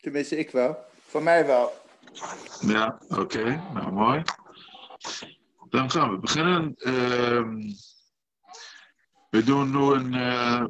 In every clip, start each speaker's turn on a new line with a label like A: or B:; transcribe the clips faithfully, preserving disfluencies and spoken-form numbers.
A: Tenminste, ik wel. Voor mij wel.
B: Ja, oké. Okay. Nou, mooi. Dan gaan we beginnen. Uh, we doen nu een... Uh,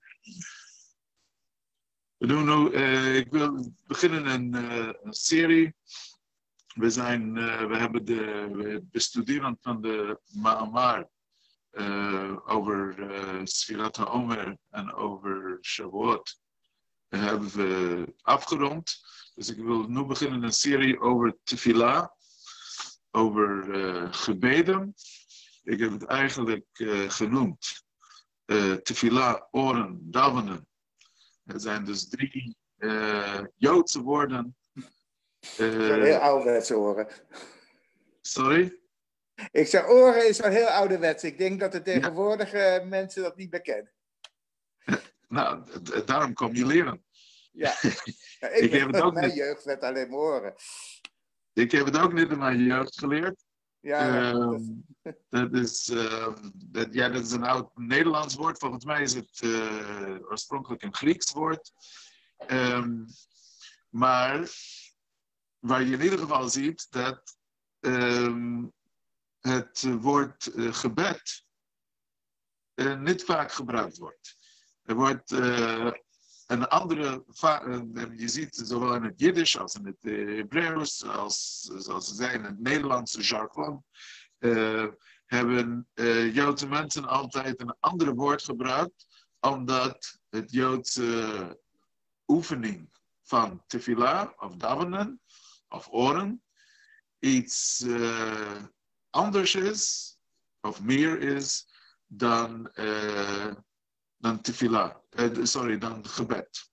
B: we doen nu... Uh, ik wil beginnen een, uh, een serie. We, zijn, uh, we hebben de, we bestuderen van de Ma'amar uh, over uh, Sfirat HaOmer en over Shavuot. Dat hebben we afgerond. Dus ik wil nu beginnen een serie over Tefillah, over uh, gebeden. Ik heb het eigenlijk uh, genoemd uh, Tefillah, oren, davenen. Het zijn dus drie uh, Joodse woorden.
A: Uh, dat zijn heel ouderwetse oren.
B: Sorry?
A: Ik zeg oren is wel heel ouderwets. Ik denk dat de tegenwoordige ja. mensen dat niet bekennen.
B: Nou, daarom kom je leren.
A: Ja, ja ik, ik heb het ook mijn niet... jeugd werd alleen maar oren.
B: Ik heb het ook niet in mijn jeugd geleerd.
A: Ja,
B: uh, dat... Dat, is, uh, dat, ja, dat is een oud Nederlands woord. Volgens mij is het uh, oorspronkelijk een Grieks woord. Um, maar waar je in ieder geval ziet dat um, het woord uh, gebed uh, niet vaak gebruikt wordt. Er wordt uh, een andere, je ziet zowel in het Jiddisch als in het Hebreeuws, als zoals ze zeggen in het Nederlandse jargon, uh, hebben uh, Joodse mensen altijd een ander woord gebruikt, omdat het Joodse oefening van tefillah of davenen of oren iets uh, anders is of meer is dan uh, dan tefillah, uh, sorry, dan gebed.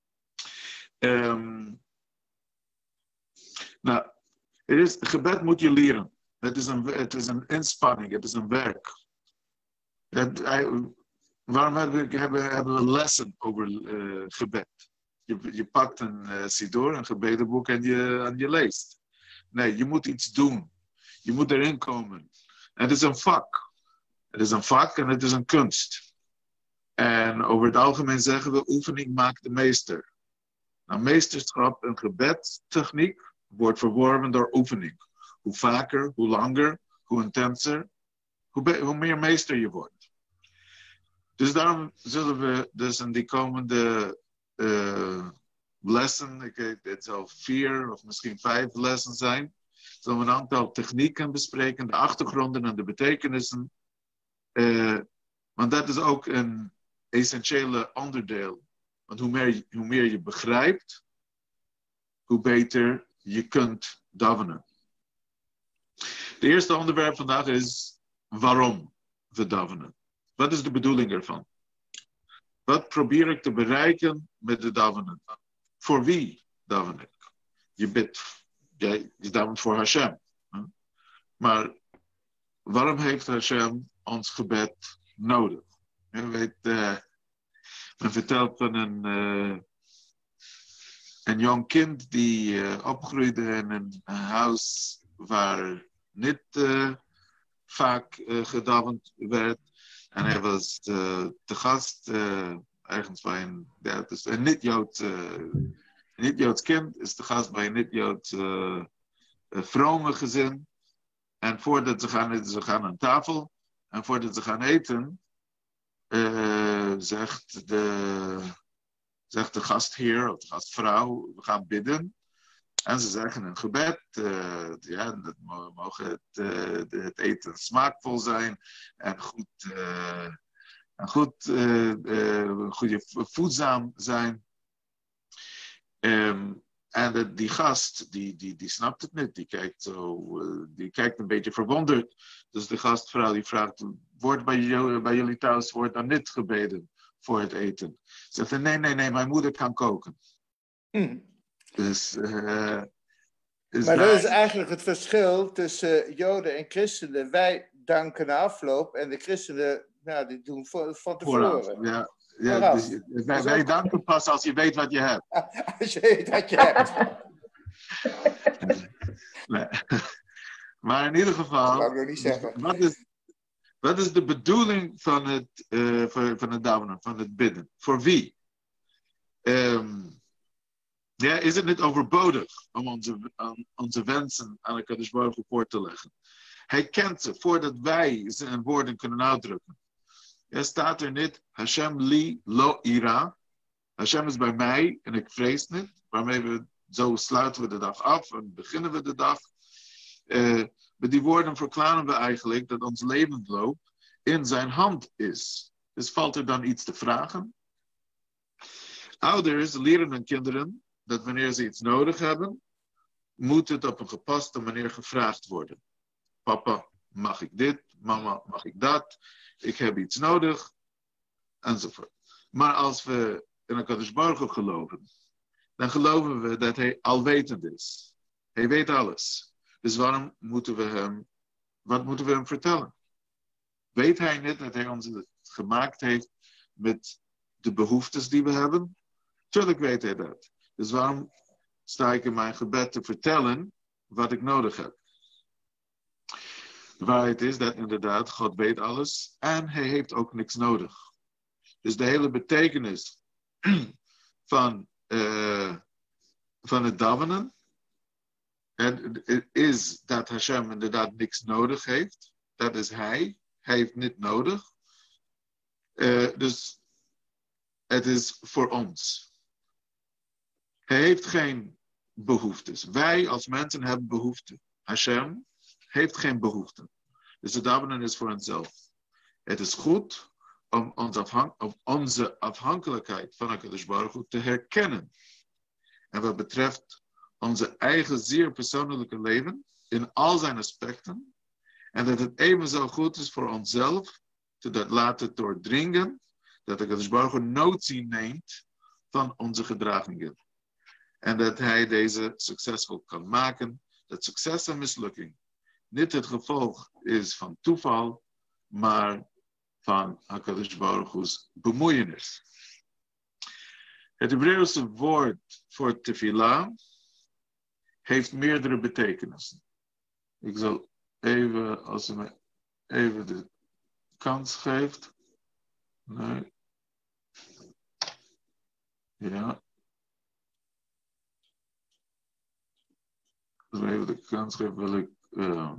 B: Um, nou, het is, gebed moet je leren. Het is een, het is een inspanning, het is een werk. Het, I, waarom hebben we, hebben, hebben we lessen over uh, gebed? Je, je pakt een uh, sidor, een gebedenboek en je, en je leest. Nee, je moet iets doen. Je moet erin komen. Het is een vak. Het is een vak en het is een kunst. En over het algemeen zeggen we, oefening maakt de meester. Nou, meesterschap en gebedstechniek wordt verworven door oefening. Hoe vaker, hoe langer, hoe intenser, hoe, be- hoe meer meester je wordt. Dus daarom zullen we dus in die komende uh, lessen, ik weet, het zal vier of misschien vijf lessen zijn, zullen we een aantal technieken bespreken, de achtergronden en de betekenissen. Uh, want dat is ook een essentiële onderdeel. Want hoe meer, hoe meer je begrijpt, hoe beter je kunt davenen. Het eerste onderwerp vandaag is waarom we davenen. Wat is de bedoeling ervan? Wat probeer ik te bereiken met de davenen? Voor wie daven ik? Je bidt, jij je davent voor Hashem. Hè? Maar waarom heeft Hashem ons gebed nodig? Je weet, uh, men vertelt van een, uh, een jong kind die uh, opgroeide in een huis waar niet uh, vaak uh, gedavend werd. En hij was uh, te gast uh, ergens bij een, ja, dus een niet-Jood, uh, een niet-Joods kind is te gast bij een niet-Joods uh, uh, vrome gezin. En voordat ze gaan, ze gaan aan tafel en voordat ze gaan eten, Uh, zegt, de, zegt de gastheer of de gastvrouw, we gaan bidden. En ze zeggen een gebed. Uh, ja, dat mogen het, uh, het eten smaakvol zijn en goed, uh, en goed, uh, uh, goede voedzaam zijn. Um, en de, die gast, die, die, die snapt het niet. Die kijkt, zo, uh, die kijkt een beetje verwonderd. Dus de gastvrouw die vraagt, wordt bij, jullie, bij jullie thuis wordt dan niet gebeden voor het eten? Ze zegt, nee, nee, nee, mijn moeder kan koken.
A: Hmm.
B: Dus, uh, dus
A: maar
B: daar...
A: dat is eigenlijk het verschil tussen Joden en christenen. Wij danken na afloop en de christenen, nou, die doen van, van tevoren.
B: Vooraf, ja. Ja, dus, wij, wij ook... danken pas als je weet wat je hebt.
A: Als je weet wat je hebt.
B: Nee. Maar in ieder geval,
A: dat kan ik nog niet zeggen.
B: Wat, is, wat is de bedoeling van het, uh, van het davenen, van het bidden? Voor wie? Um, Ja, is het niet overbodig om onze, um, onze wensen aan HaKadosh Baruch Hu voor te leggen? Hij kent ze voordat wij ze in woorden kunnen uitdrukken. Er staat er niet, Hashem li lo ira. Hashem is bij mij en ik vrees niet. Waarmee we, zo sluiten we de dag af en beginnen we de dag. Uh, met die woorden verklaren we eigenlijk dat ons levensloop in zijn hand is. Dus valt er dan iets te vragen? Ouders leren hun kinderen dat wanneer ze iets nodig hebben, moet het op een gepaste manier gevraagd worden. Papa, mag ik dit? Mama, mag ik dat? Ik heb iets nodig. Enzovoort. Maar als we in HaKadosh Baruch Hu geloven, dan geloven we dat hij alwetend is. Hij weet alles. Dus waarom moeten we hem, wat moeten we hem vertellen? Weet hij niet dat hij ons gemaakt heeft met de behoeftes die we hebben? Tuurlijk weet hij dat. Dus waarom sta ik in mijn gebed te vertellen wat ik nodig heb? De waarheid is dat inderdaad God weet alles en hij heeft ook niks nodig. Dus de hele betekenis van, uh, van het davenen is dat Hashem inderdaad niks nodig heeft. Dat is hij. Hij heeft niet nodig. Uh, dus het is voor ons. Hij heeft geen behoeftes. Wij als mensen hebben behoeften. Hashem heeft geen behoeften. Dus het davenen is voor onszelf. Het is goed om, ons afhang- om onze afhankelijkheid van HaKadosh Baruch Hu te herkennen. En wat betreft onze eigen zeer persoonlijke leven in al zijn aspecten. En dat het even zo goed is voor onszelf te dat laten doordringen dat HaKadosh Baruch Hu notie neemt van onze gedragingen. En dat hij deze succesvol kan maken. Dat succes en mislukking niet het gevolg is van toeval, maar van HaKadosh Baruch Hu's bemoeienis. Het Hebreeuwse woord voor tefillah heeft meerdere betekenissen. Ik zal even, als u me even de kans geeft. Nee. Ja. Als u even de kans geeft, wil ik... Uh,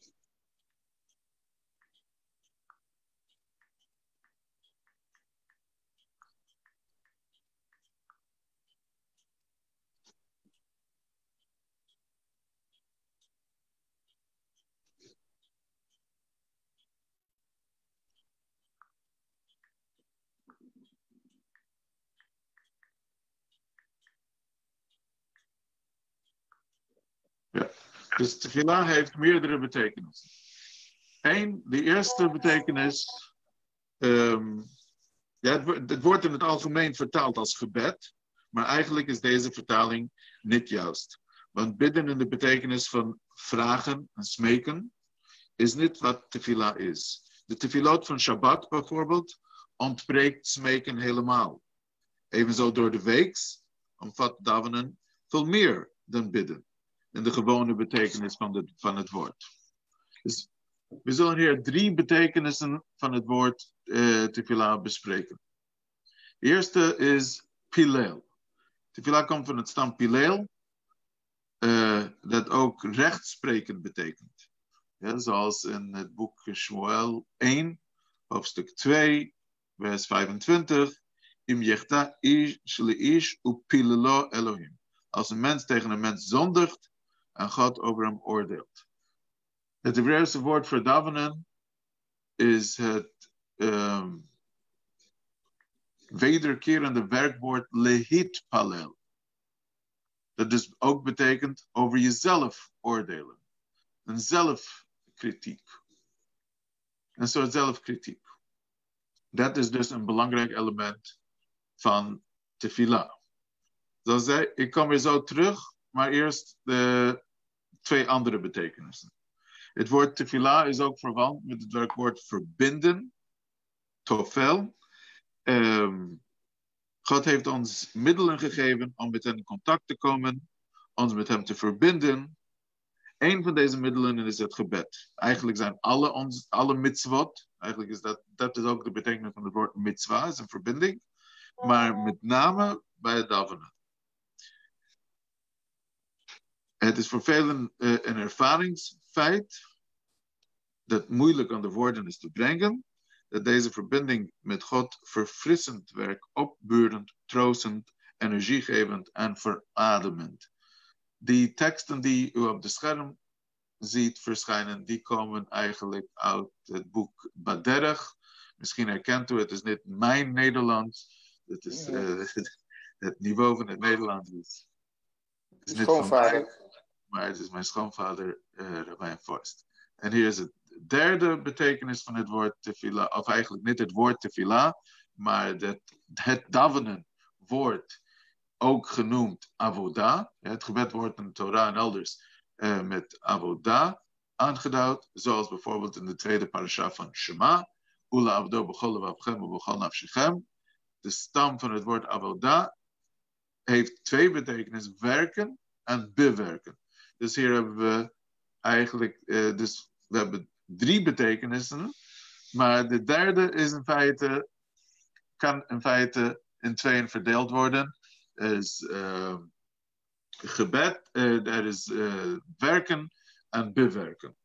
B: Ja, dus tefillah heeft meerdere betekenissen. Eén, de eerste betekenis, um, ja, het, het wordt in het algemeen vertaald als gebed, maar eigenlijk is deze vertaling niet juist. Want bidden in de betekenis van vragen en smeken is niet wat tefillah is. De tefillot van Shabbat bijvoorbeeld ontbreekt smeken helemaal. Evenzo door de weeks omvat davenen veel meer dan bidden. In de gewone betekenis van, de, van het woord. Dus we zullen hier drie betekenissen van het woord uh, tefillah bespreken. De eerste is pilel. Tefillah komt van het stam pilel, uh, dat ook rechtspreken betekent. Ja, zoals in het boek Shmuel één, hoofdstuk twee, vers vijfentwintig. Im yechta ish leish upilelo Elohim. Als een mens tegen een mens zondigt, en God over hem oordeelt. Het Hebreeuwse woord voor davenen is het um, wederkerende werkwoord lehitpalel. Dat dus ook betekent over jezelf oordelen. Een zelfkritiek. Een soort zelfkritiek. Dat is dus een belangrijk element van tefillah. Zoals zei, ik kom weer zo terug, maar eerst de twee andere betekenissen. Het woord tefillah is ook verwant met het werkwoord verbinden, tofel. Um, God heeft ons middelen gegeven om met hem in contact te komen, ons met hem te verbinden. Een van deze middelen is het gebed. Eigenlijk zijn alle, ons, alle mitzvot, eigenlijk is dat, dat is ook de betekenis van het woord mitzvah, is een verbinding, maar met name bij het davenen. Het is voor velen uh, een ervaringsfeit dat moeilijk aan de woorden is te brengen, dat deze verbinding met God verfrissend werkt, opbeurend, troostend, energiegevend en verademend. Die teksten die u op de scherm ziet verschijnen, die komen eigenlijk uit het boek Baderach. Misschien herkent u, het is niet mijn Nederlands. Het is uh, het niveau van het Nederlands is, is niet van mij, maar het is mijn schoonvader, uh, Rabijn Forst. En hier is het derde betekenis van het woord tefila, of eigenlijk niet het woord tefila, maar het, het davenen woord, ook genoemd avoda. Het gebed wordt in de Torah en elders uh, met avoda aangeduid, zoals bijvoorbeeld in de tweede parasha van Shema, Ula avdo b'chol levavchem u'b'chol nafshechem. De stam van het woord avoda heeft twee betekenissen, werken en bewerken. Dus hier hebben we eigenlijk, uh, dus we hebben drie betekenissen, maar de derde is in feite, kan in feite in tweeën verdeeld worden. Er is uh, gebed, uh, er is uh, werken en bewerken.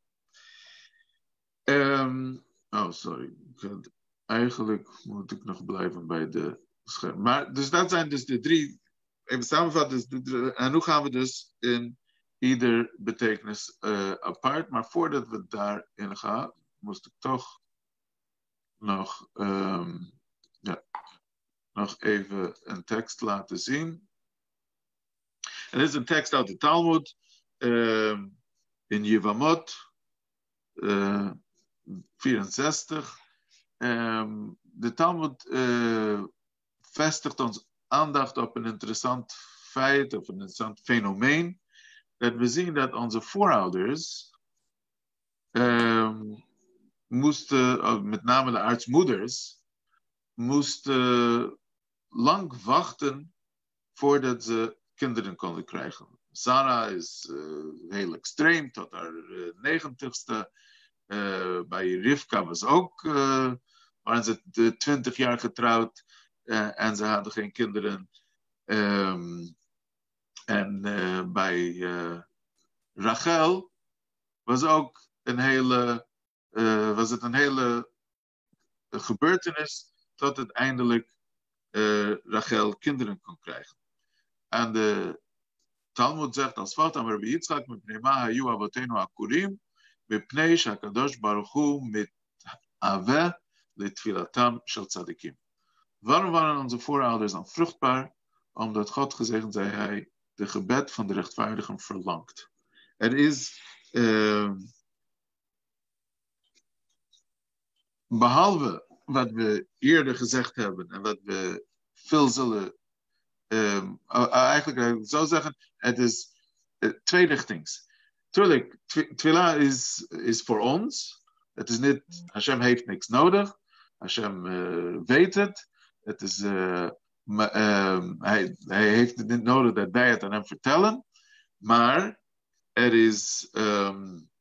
B: Um, oh, sorry. Eigenlijk moet ik nog blijven bij de scherm. Maar dus dat zijn dus de drie, even samenvatten, dus de, en nu gaan we dus in ieder betekenis uh, apart. Maar voordat we daarin gaan, moest ik toch nog, um, ja, nog even een tekst laten zien. En dit is een tekst uit de Talmud uh, in Yevamot uh, vierenzestig. Um, de Talmud uh, vestigt ons aandacht op een interessant feit of een interessant fenomeen. Dat we zien dat onze voorouders um, moesten, met name de aartsmoeders, moesten lang wachten voordat ze kinderen konden krijgen. Sarah is uh, heel extreem, tot haar uh, negentigste. Uh, bij Rivka was ook, uh, waren ze twintig jaar getrouwd uh, en ze hadden geen kinderen. Um, en uh, bij uh, Rachel was ook een hele, uh, was het een hele uh, gebeurtenis tot uiteindelijk uh, Rachel kinderen kon krijgen. En de Talmud zegt als volgt: aan Rabbi Yitzchak met Pneima hayu avotenu akurim mipnei shakadosh baruch hu mitaveh letfilatam shel tzadikim. Waarom waren onze voorouders dan vruchtbaar? Omdat God gezegd zei hij de gebed van de rechtvaardigen verlangt. Er is uh, behalve wat we eerder gezegd hebben en wat we veel zullen um, uh, eigenlijk ik zou zeggen, het is uh, twee richtings. Tuurlijk, Twila is, is voor ons. Het is niet, Hashem heeft niks nodig. Hashem uh, weet het. Het is, uh, ma, uh, hij, hij heeft het niet nodig dat wij het aan hem vertellen. Maar er is, um,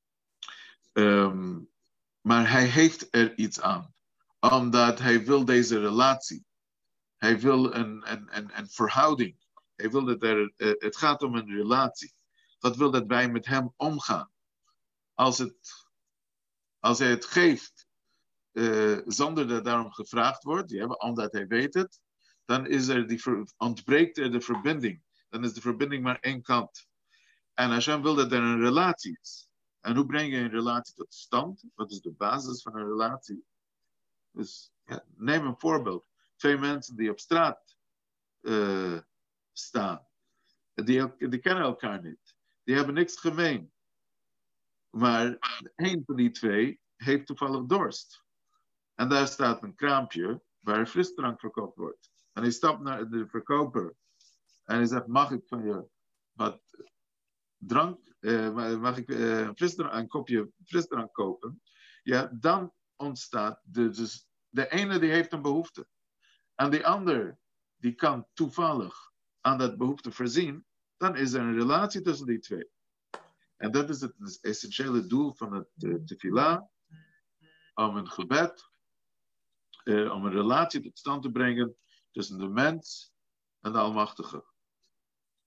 B: um, maar hij heeft er iets aan. Omdat hij wil deze relatie. Hij wil een, een, een, een verhouding. Hij wil dat er, uh, het gaat om een relatie. God wil dat wij met hem omgaan. Als, het, als hij het geeft, uh, zonder dat daarom gevraagd wordt, ja, omdat hij weet het, dan is er die ver, ontbreekt er de verbinding. Dan is de verbinding maar één kant. En Hashem wil dat er een relatie is. En hoe breng je een relatie tot stand? Wat is de basis van een relatie? Dus ja, neem een voorbeeld. Twee mensen die op straat uh, staan. Die, die kennen elkaar niet. Die hebben niks gemeen. Maar één van die twee heeft toevallig dorst. En daar staat een kraampje waar frisdrank verkocht wordt. En hij stapt naar de verkoper. En hij zegt, mag ik van je wat drank, uh, mag ik uh, frisdrank, een kopje frisdrank kopen? Ja, dan ontstaat, de, dus de ene die heeft een behoefte. En die ander, die kan toevallig aan dat behoefte voorzien. Dan is er een relatie tussen die twee. En dat is het essentiële doel van het uh, tefillah. Om een gebed, uh, om een relatie tot stand te brengen tussen de mens en de Almachtige.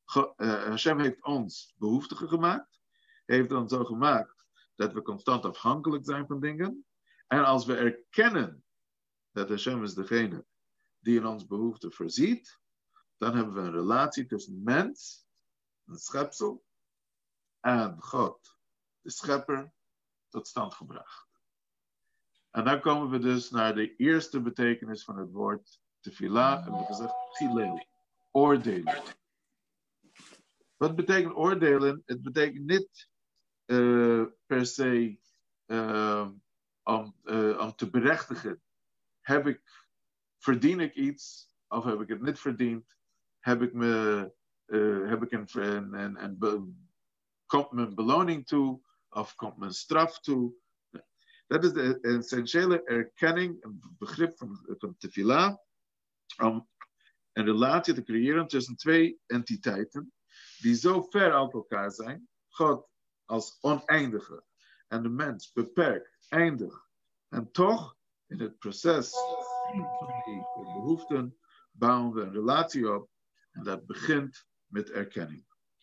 B: Go, uh, Hashem heeft ons behoeftigen gemaakt. Heeft ons zo gemaakt dat we constant afhankelijk zijn van dingen. En als we erkennen dat Hashem is degene die in ons behoeften voorziet, dan hebben we een relatie tussen mens, een schepsel, en God, de schepper, tot stand gebracht. En dan komen we dus naar de eerste betekenis van het woord tefillah, hebben we gezegd, chilel, oordelen. Wat betekent oordelen? Het betekent niet uh, per se uh, om, uh, om te berechtigen. Heb ik, verdien ik iets of heb ik het niet verdiend? Heb ik me, uh, heb ik een, een, een, een be, komt mijn beloning toe of komt mijn straf toe? Dat is de essentiële erkenning, een begrip van, van tefillah, om een relatie te creëren tussen twee entiteiten die zo ver uit elkaar zijn. God als oneindige en de mens beperkt, eindig. En toch, in het proces van die behoeften, bouwen we een relatie op. En dat begint met erkenning.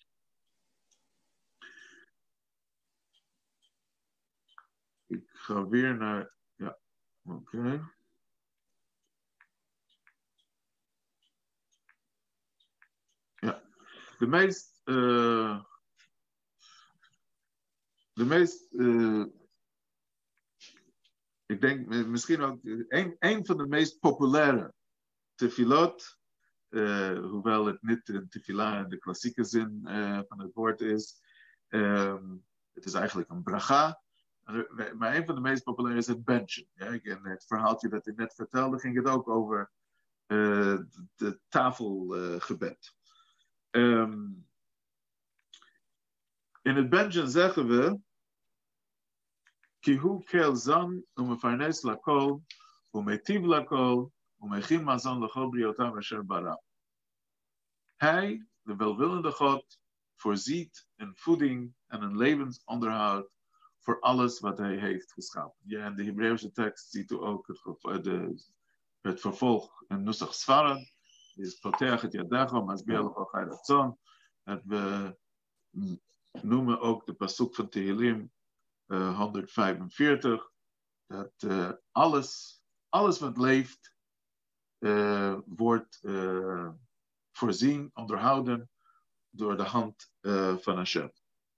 B: Ik ga weer naar... Ja, oké. Okay. Ja, de meest... Uh, de meest... Uh, ik denk misschien ook... Een, een van de meest populaire tefillot... Uh, hoewel het niet een tefillah in de klassieke zin uh, van het woord is. Um, het is eigenlijk een bracha. Maar een van de meest populaire is het benchen. Ja, in het verhaaltje dat ik net vertelde ging het ook over uh, de tafelgebed. Uh, um, in het benchen zeggen we Kihu kel zan umefarnes lakol umetiv lakol umechin mazon lachol briotam asher bara. Hij, de welwillende God, voorziet een voeding en een levensonderhoud voor alles wat hij heeft geschapen. Ja, in de Hebreeuwse tekst ziet u ook het, de, het vervolg in Nusach Sfarad. Is Poteach het Yadecha, Masbiach lecho chai ratzon. Dat we noemen ook de pasuk van Tehillim uh, honderdvijfenveertig. Dat uh, alles, alles wat leeft uh, wordt uh, voorzien, onderhouden door de hand uh, van Hashem.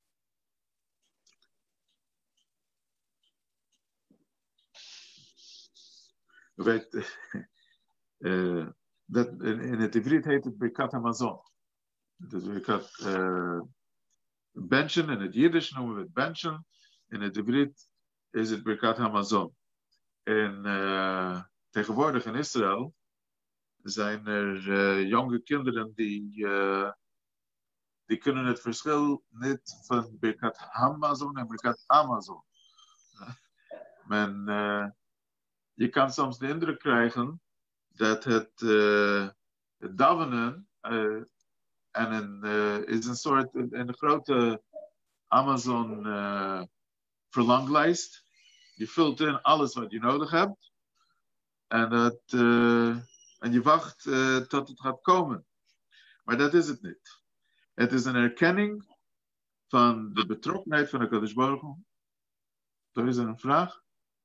B: U weet, uh, dat, in het Ivriet heet het Birkat Hamazon. Het is Birkat uh, Benchen, in het Jiddisch noemen we het Benchen. In het Ivriet is het Birkat Hamazon. En uh, tegenwoordig in Israël zijn er uh, jonge kinderen die, uh, die kunnen het verschil niet van Birkat Hamazon en Birkat Amazon. Men, uh, je kan soms de indruk krijgen dat het, uh, het davenen uh, en een, uh, is een soort een, een grote Amazon uh, verlanglijst. Je vult in alles wat je nodig hebt en, dat, uh, en je wacht uh, tot het gaat komen. Maar dat is het niet. Het is een erkenning van de betrokkenheid van de Kadosh Baruch Hu. Er is er een vraag?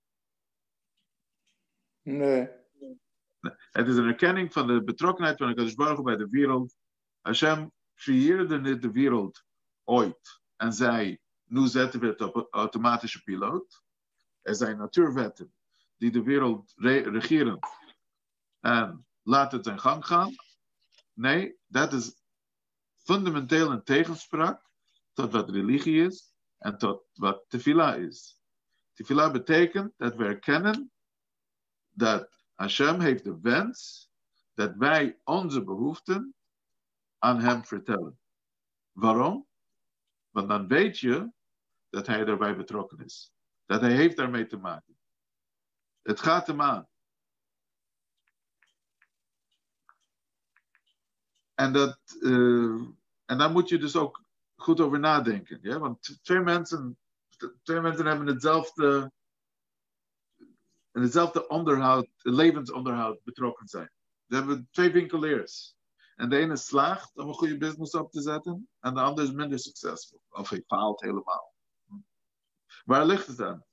A: Nee.
B: Het is een erkenning van de betrokkenheid van de Kadosh Baruch Hu bij de wereld. Hashem creëerde niet de wereld ooit en zei, nu zetten we het op automatische piloot. Er zijn natuurwetten die de wereld re- regeren en laat het zijn gang gaan. Nee, dat is fundamenteel een tegenspraak tot wat religie is en tot wat tefillah is. Tefillah betekent dat we erkennen dat Hashem heeft de wens dat wij onze behoeften aan hem vertellen. Waarom? Want dan weet je dat hij daarbij betrokken is. Dat hij heeft daarmee te maken. Het gaat hem aan. En, dat, uh, en daar moet je dus ook goed over nadenken. Ja? Want twee mensen, twee mensen hebben hetzelfde, hetzelfde onderhoud, levensonderhoud betrokken zijn. Ze hebben twee winkeliers. En de ene slaagt om een goede business op te zetten. En de ander is minder succesvol. Of hij faalt helemaal. Waar ligt het aan?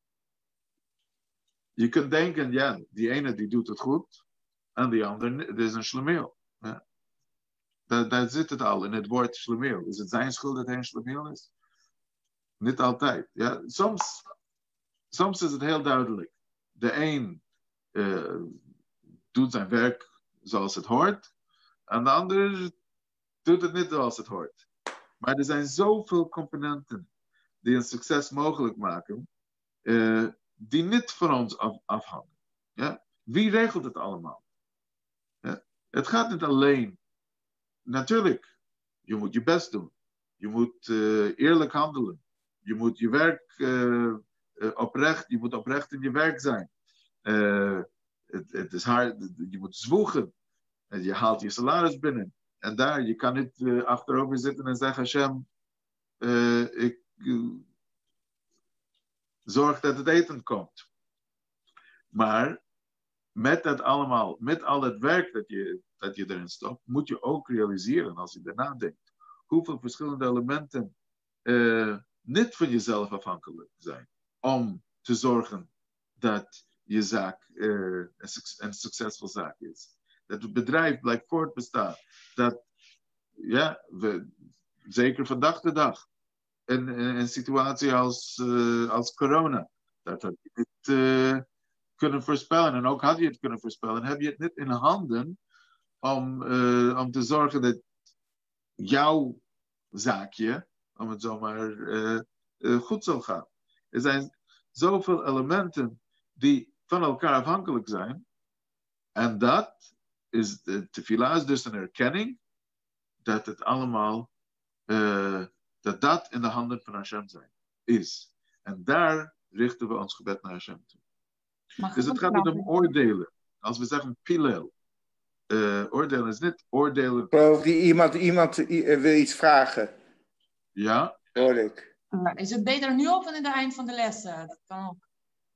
B: Je kunt denken, ja, die ene die doet het goed. En die ander, dit is een schlemiel. Ja. Daar, daar zit het al in het woord schlemiel. Is het zijn schuld dat hij een schlemiel is? Niet altijd. Ja. Soms, soms is het heel duidelijk. De een uh, doet zijn werk zoals het hoort. En de ander doet het niet zoals het hoort. Maar er zijn zoveel componenten die een succes mogelijk maken. Uh, die niet van ons af, afhangen. Ja? Wie regelt het allemaal? Ja? Het gaat niet alleen. Natuurlijk, je moet je best doen. Je moet uh, eerlijk handelen. Je moet je werk uh, uh, oprecht, je moet oprecht in je werk zijn. Uh, het, het is hard, je moet zwoegen. En je haalt je salaris binnen. En daar, je kan niet uh, achterover zitten en zeggen, Hashem, uh, ik uh, zorg dat het eten komt. Maar met dat allemaal, met al het werk dat je, dat je erin stopt, moet je ook realiseren, als je daarna denkt, hoeveel verschillende elementen uh, niet van jezelf afhankelijk zijn. Om te zorgen dat je zaak uh, een, een succesvol zaak is. Dat het bedrijf blijft voortbestaan. Dat, ja, we, zeker vandaag de dag, in, in een situatie als, uh, als corona, dat had je niet uh, kunnen voorspellen. En ook had je het kunnen voorspellen, heb je het niet in handen om, uh, om te zorgen dat jouw zaakje, om het zo maar uh, uh, goed zal gaan. Er zijn zoveel elementen die van elkaar afhankelijk zijn. En dat is de tefillah is dus een erkenning dat het allemaal uh, dat dat in de handen van Hashem zijn is. En daar richten we ons gebed naar Hashem toe. Mag dus het gaat niet om oordelen. Als we zeggen pilel. Uh, oordelen is niet oordelen.
A: Ik geloof die iemand, iemand wil iets vragen.
B: Ja.
A: Hoor ik.
C: Uh, is het beter nu of aan het eind van de les? Uh, dat kan ook.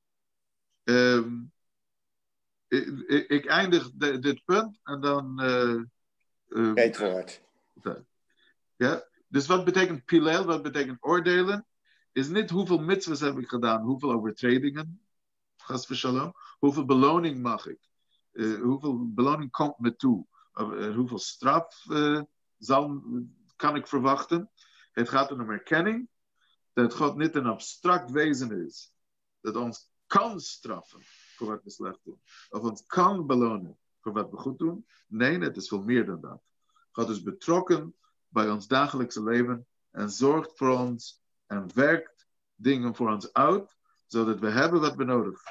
B: Um, ik, ik, ik eindig de, dit punt en dan... Uh, uh,
A: Weet woord.
B: Ja. Dus wat betekent pilel, wat betekent oordelen? Is niet hoeveel mitzvahs heb ik gedaan, hoeveel overtredingen, gas v'shalom, hoeveel beloning mag ik, uh, hoeveel beloning komt me toe, uh, hoeveel straf uh, zal, kan ik verwachten. Het gaat om erkenning dat God niet een abstract wezen is, dat ons kan straffen voor wat we slecht doen, of ons kan belonen voor wat we goed doen. Nee, het is veel meer dan dat. God is betrokken bij ons dagelijkse leven en zorgt voor ons en werkt dingen voor ons uit, zodat we hebben wat we nodig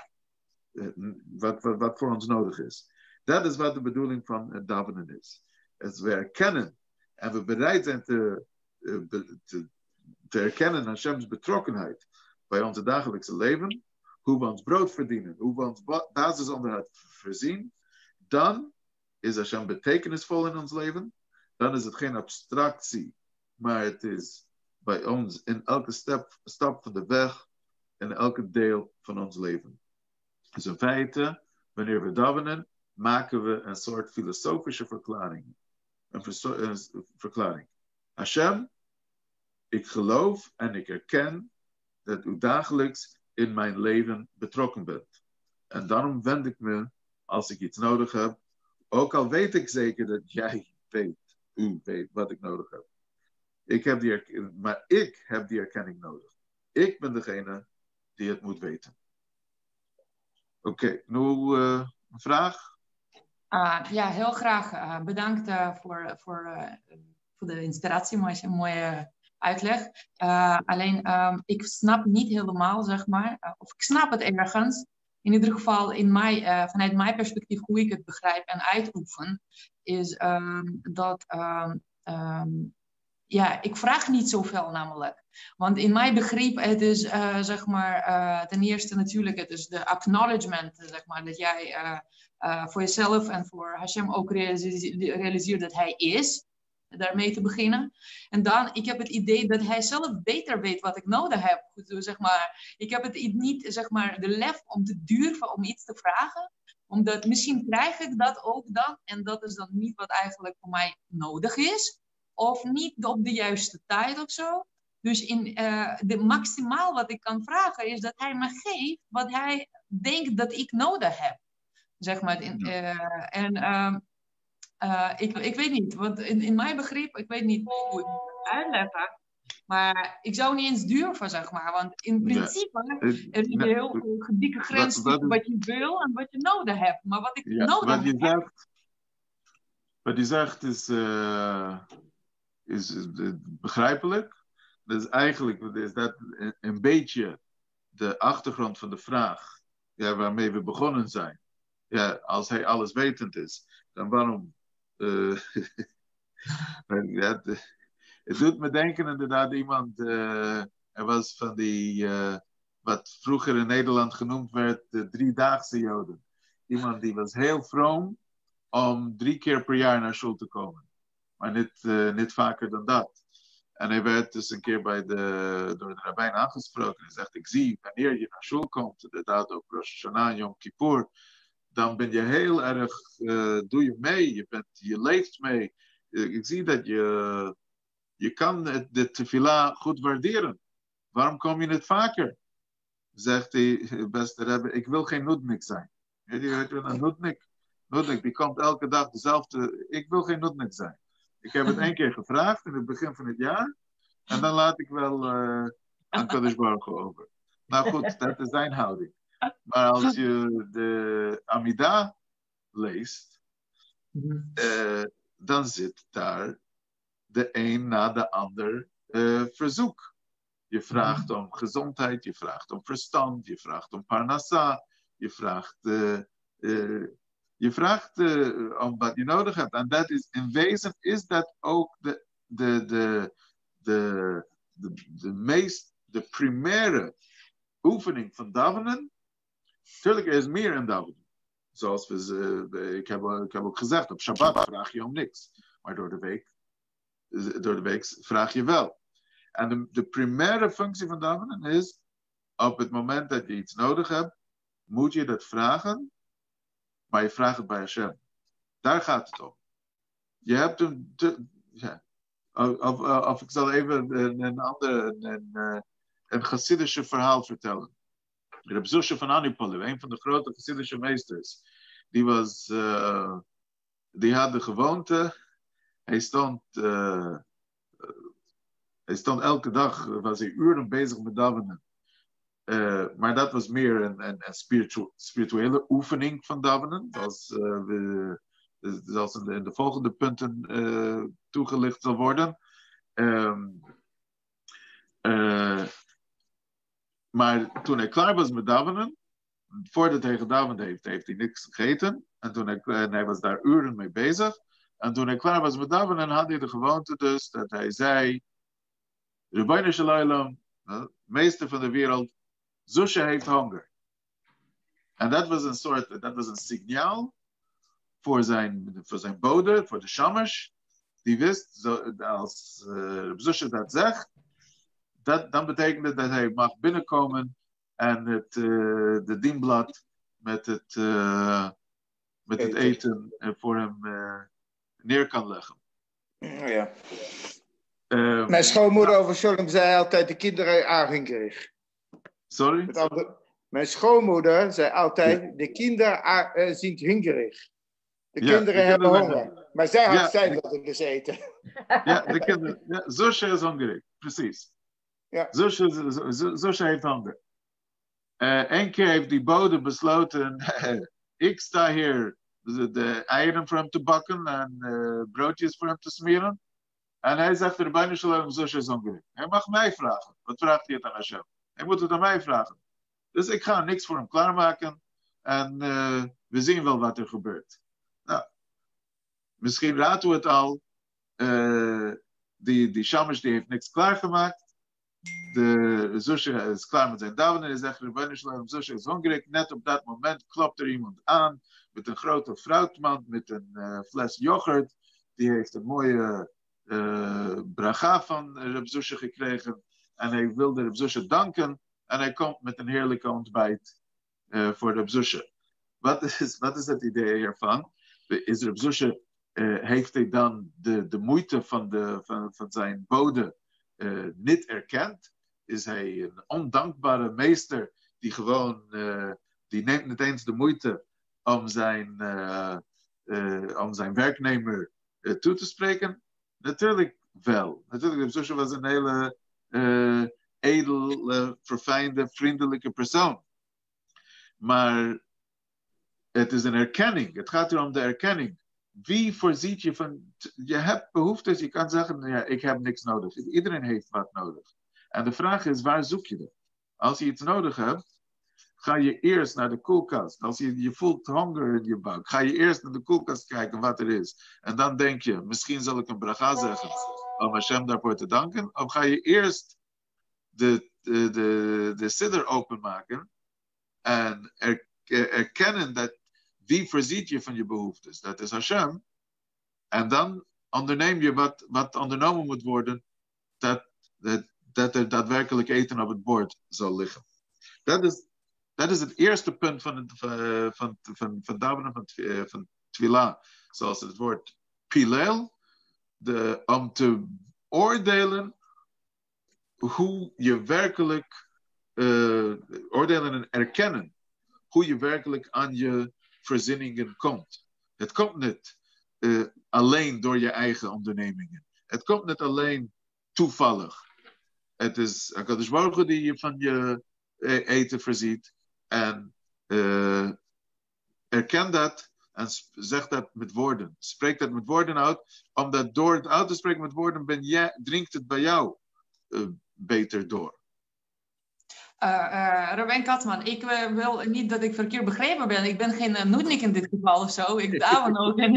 B: wat, wat, wat voor ons nodig is. Dat is wat de bedoeling van het davenen is. Als we erkennen en we bereid zijn te, te, te erkennen Hashem's betrokkenheid bij onze dagelijkse leven, hoe we ons brood verdienen, hoe we ons basisonderhoud voorzien, dan is Hashem betekenisvol in ons leven. Dan is het geen abstractie, maar het is bij ons in elke stap, stap van de weg, in elke deel van ons leven. Dus in feite, wanneer we davenen, maken we een soort filosofische verklaring. Een, verso- een verklaring. Hashem, ik geloof en ik erken dat u dagelijks in mijn leven betrokken bent. En daarom wend ik me, als ik iets nodig heb, ook al weet ik zeker dat jij weet, u weet wat ik nodig heb. Ik heb die erken- maar ik heb die erkenning nodig. Ik ben degene die het moet weten. Oké, okay, nu uh, een vraag?
C: Uh, ja, heel graag. Uh, bedankt uh, voor, voor, uh, voor de inspiratie, mooie, mooie uitleg. Uh, alleen, um, ik snap niet helemaal, zeg maar, uh, of ik snap het ergens. In ieder geval, in mij, uh, vanuit mijn perspectief, hoe ik het begrijp en uitoefen, is um, dat... Um, um, Ja, ik vraag niet zoveel namelijk. Want in mijn begrip, het is uh, zeg maar, uh, ten eerste natuurlijk, het is de acknowledgement, zeg maar, dat jij uh, uh, voor jezelf en voor Hashem ook realiseert, realiseert dat hij is. Daarmee te beginnen. En dan, ik heb het idee dat hij zelf beter weet wat ik nodig heb. Zeg maar, ik heb het niet, zeg maar, de lef om te durven om iets te vragen. Omdat misschien krijg ik dat ook dan. En dat is dan niet wat eigenlijk voor mij nodig is. Of niet op de juiste tijd of zo. Dus in, uh, de maximaal wat ik kan vragen is dat hij me geeft wat hij denkt dat ik nodig heb. Zeg maar. In, uh, en uh, uh, ik, ik weet niet, want in, in mijn begrip, ik weet niet hoe ik het moet uitleggen. Maar ik zou niet eens durven, zeg maar. Want in principe ja. er is een heel dikke grens tussen wat je wil en wat je nodig hebt. Maar wat ik ja, nodig
B: wat je
C: heb...
B: Zegt, wat je zegt is, uh, is, is, is begrijpelijk. Dus eigenlijk is dat een, een beetje de achtergrond van de vraag ja, waarmee we begonnen zijn. Ja, als hij alleswetend is, dan waarom... Uh, ja, de, het doet me denken inderdaad iemand... Uh, er was van die... Uh, wat vroeger in Nederland genoemd werd de driedaagse Joden. Iemand die was heel vroom om drie keer per jaar naar school te komen. Maar niet, uh, niet vaker dan dat. En hij werd dus een keer bij de, door de rabbijn aangesproken. Hij zegt, ik zie wanneer je naar school komt, inderdaad op Rosh Hashanah, Yom Kippur, dan ben je heel erg, uh, doe je mee, je, bent, je leeft mee. Uh, ik zie dat je, je kan de, de tefillah goed waarderen. Waarom kom je niet vaker? Zegt hij, beste Rebbe, ik wil geen noednik zijn. Je weet wel, een noednik, noednik, die komt elke dag dezelfde. Ik wil geen noednik zijn. Ik heb het één keer gevraagd in het begin van het jaar. En dan laat ik wel uh, aan Kadosh Baruch Hu over. Nou goed, dat is zijn houding. Maar als je de Amida leest, uh, dan zit daar de een na de ander uh, verzoek. Je vraagt om gezondheid, je vraagt om verstand, je vraagt om parnassa, je vraagt, uh, uh, je vraagt uh, om wat je nodig hebt. En dat is, in wezen is dat ook de, de, de, de, de, de meest, de primaire oefening van davenen. Tuurlijk, er is meer in davenen. Zoals we, uh, ik, heb, ik heb ook gezegd, op Shabbat vraag je om niks. Maar door de week, door de week vraag je wel. En de, de primaire functie van davenen is, op het moment dat je iets nodig hebt, moet je dat vragen, maar je vraagt het bij Hashem. Daar gaat het om. Je hebt een, te, ja, of, of, of ik zal even een, een ander, een, een, een Chassidische verhaal vertellen. De Zusje van Anipolov, een van de grote Chassidische meesters, die was, uh, die had de gewoonte, hij stond, uh, hij stond elke dag, was hij uren bezig met davenen. Uh, maar dat was meer een, een, een spiritu- spirituele oefening van davenen, zoals, uh, we, zoals in, de, in de volgende punten uh, toegelicht zal worden. Um, uh, maar toen hij klaar was met davenen, voordat hij gedavend heeft, heeft hij niks gegeten. En, toen hij, en hij was daar uren mee bezig. En toen hij klaar was met davenen, had hij de gewoonte dus dat hij zei, Rebbeinu Shalom, de meester van de wereld, Zusje heeft honger. En dat was een soort, dat was een signaal voor zijn, voor zijn bode, voor de shamash. Die wist, zo, als uh, Zusje dat zegt, dat, dan betekende dat hij mag binnenkomen en het uh, de dienblad met het, uh, met het eten uh, voor hem uh, neer kan leggen.
A: Ja.
B: Uh,
A: Mijn schoonmoeder over Shalom zei altijd de kinderen aangekregen.
B: Sorry?
A: Met andere, mijn schoonmoeder zei altijd, ja. De kinderen uh, zijn hongerig. De ja, kinderen de hebben kinderen honger. Maar zij had ja, zij wilde dus eten.
B: Ja, de kinderen. Ja, Zusje is hongerig, precies.
A: Ja.
B: Zusje, Zusje heeft honger. Uh, Eén keer heeft die bode besloten, ik sta hier de, de eieren voor hem te bakken en uh, broodjes voor hem te smeren. En hij zegt, de Rebbeinu Shalom, Zusje is hongerig. Hij mag mij vragen. Wat vraagt hij het aan Hashem? Hij moet het aan mij vragen. Dus ik ga niks voor hem klaarmaken. En uh, we zien wel wat er gebeurt. Nou, misschien raden we het al. Uh, die, die shamash die heeft niks klaargemaakt. De zusje is klaar met zijn daven. En hij zegt, Rebbeinu Shalom, zusje is hongerig. Net op dat moment klopt er iemand aan. Met een grote fruitmand. Met een uh, fles yoghurt. Die heeft een mooie uh, braga van Reb Zusje gekregen. En hij wilde Reb Zusje danken. En hij komt met een heerlijke ontbijt uh, voor Reb Zusje. wat, is, wat is het idee hiervan? Is Reb Zusha, uh, heeft hij dan de, de moeite van, de, van, van zijn bode uh, niet erkend? Is hij een ondankbare meester die gewoon, uh, die neemt niet eens de moeite om zijn, uh, uh, om zijn werknemer uh, toe te spreken? Natuurlijk wel. Natuurlijk, Reb Zusha was een hele uh, edele, verfijnde, vriendelijke persoon. Maar het is een erkenning. Het gaat hier om de erkenning. Wie voorziet je van... Je hebt behoeftes, je kan zeggen, ja, ik heb niks nodig. Iedereen heeft wat nodig. En de vraag is, waar zoek je dat? Als je iets nodig hebt, ga je eerst naar de koelkast. Als je, je voelt honger in je buik, ga je eerst naar de koelkast kijken wat er is. En dan denk je, misschien zal ik een bracha zeggen om Hashem daarvoor te danken. Of ga je eerst de, de, de, de siddur openmaken en er, erkennen dat wie voorziet je van je behoeftes. Dat is Hashem. En dan onderneem je wat, wat ondernomen moet worden, dat, dat, dat er daadwerkelijk eten op het bord zal liggen. Dat is, dat is het eerste punt van het van, van, van, van davenen van, van Twilah, zoals het woord Pilel, de, om te oordelen hoe je werkelijk uh, oordelen en erkennen hoe je werkelijk aan je voorzieningen komt. Het komt niet uh, alleen door je eigen ondernemingen. Het komt niet alleen toevallig. Het is HaKadosh Baruch Hu die je van je uh, eten voorziet. En uh, erken dat en zeg dat met woorden. Spreek dat met woorden uit. Omdat door het uit te spreken met woorden ben jij, dringt het bij jou uh, beter door.
C: Uh, uh, Rabijn Katman, ik uh, wil niet dat ik verkeerd begrepen ben. Ik ben geen uh, noednik in dit geval of zo. Ik daven ook. En,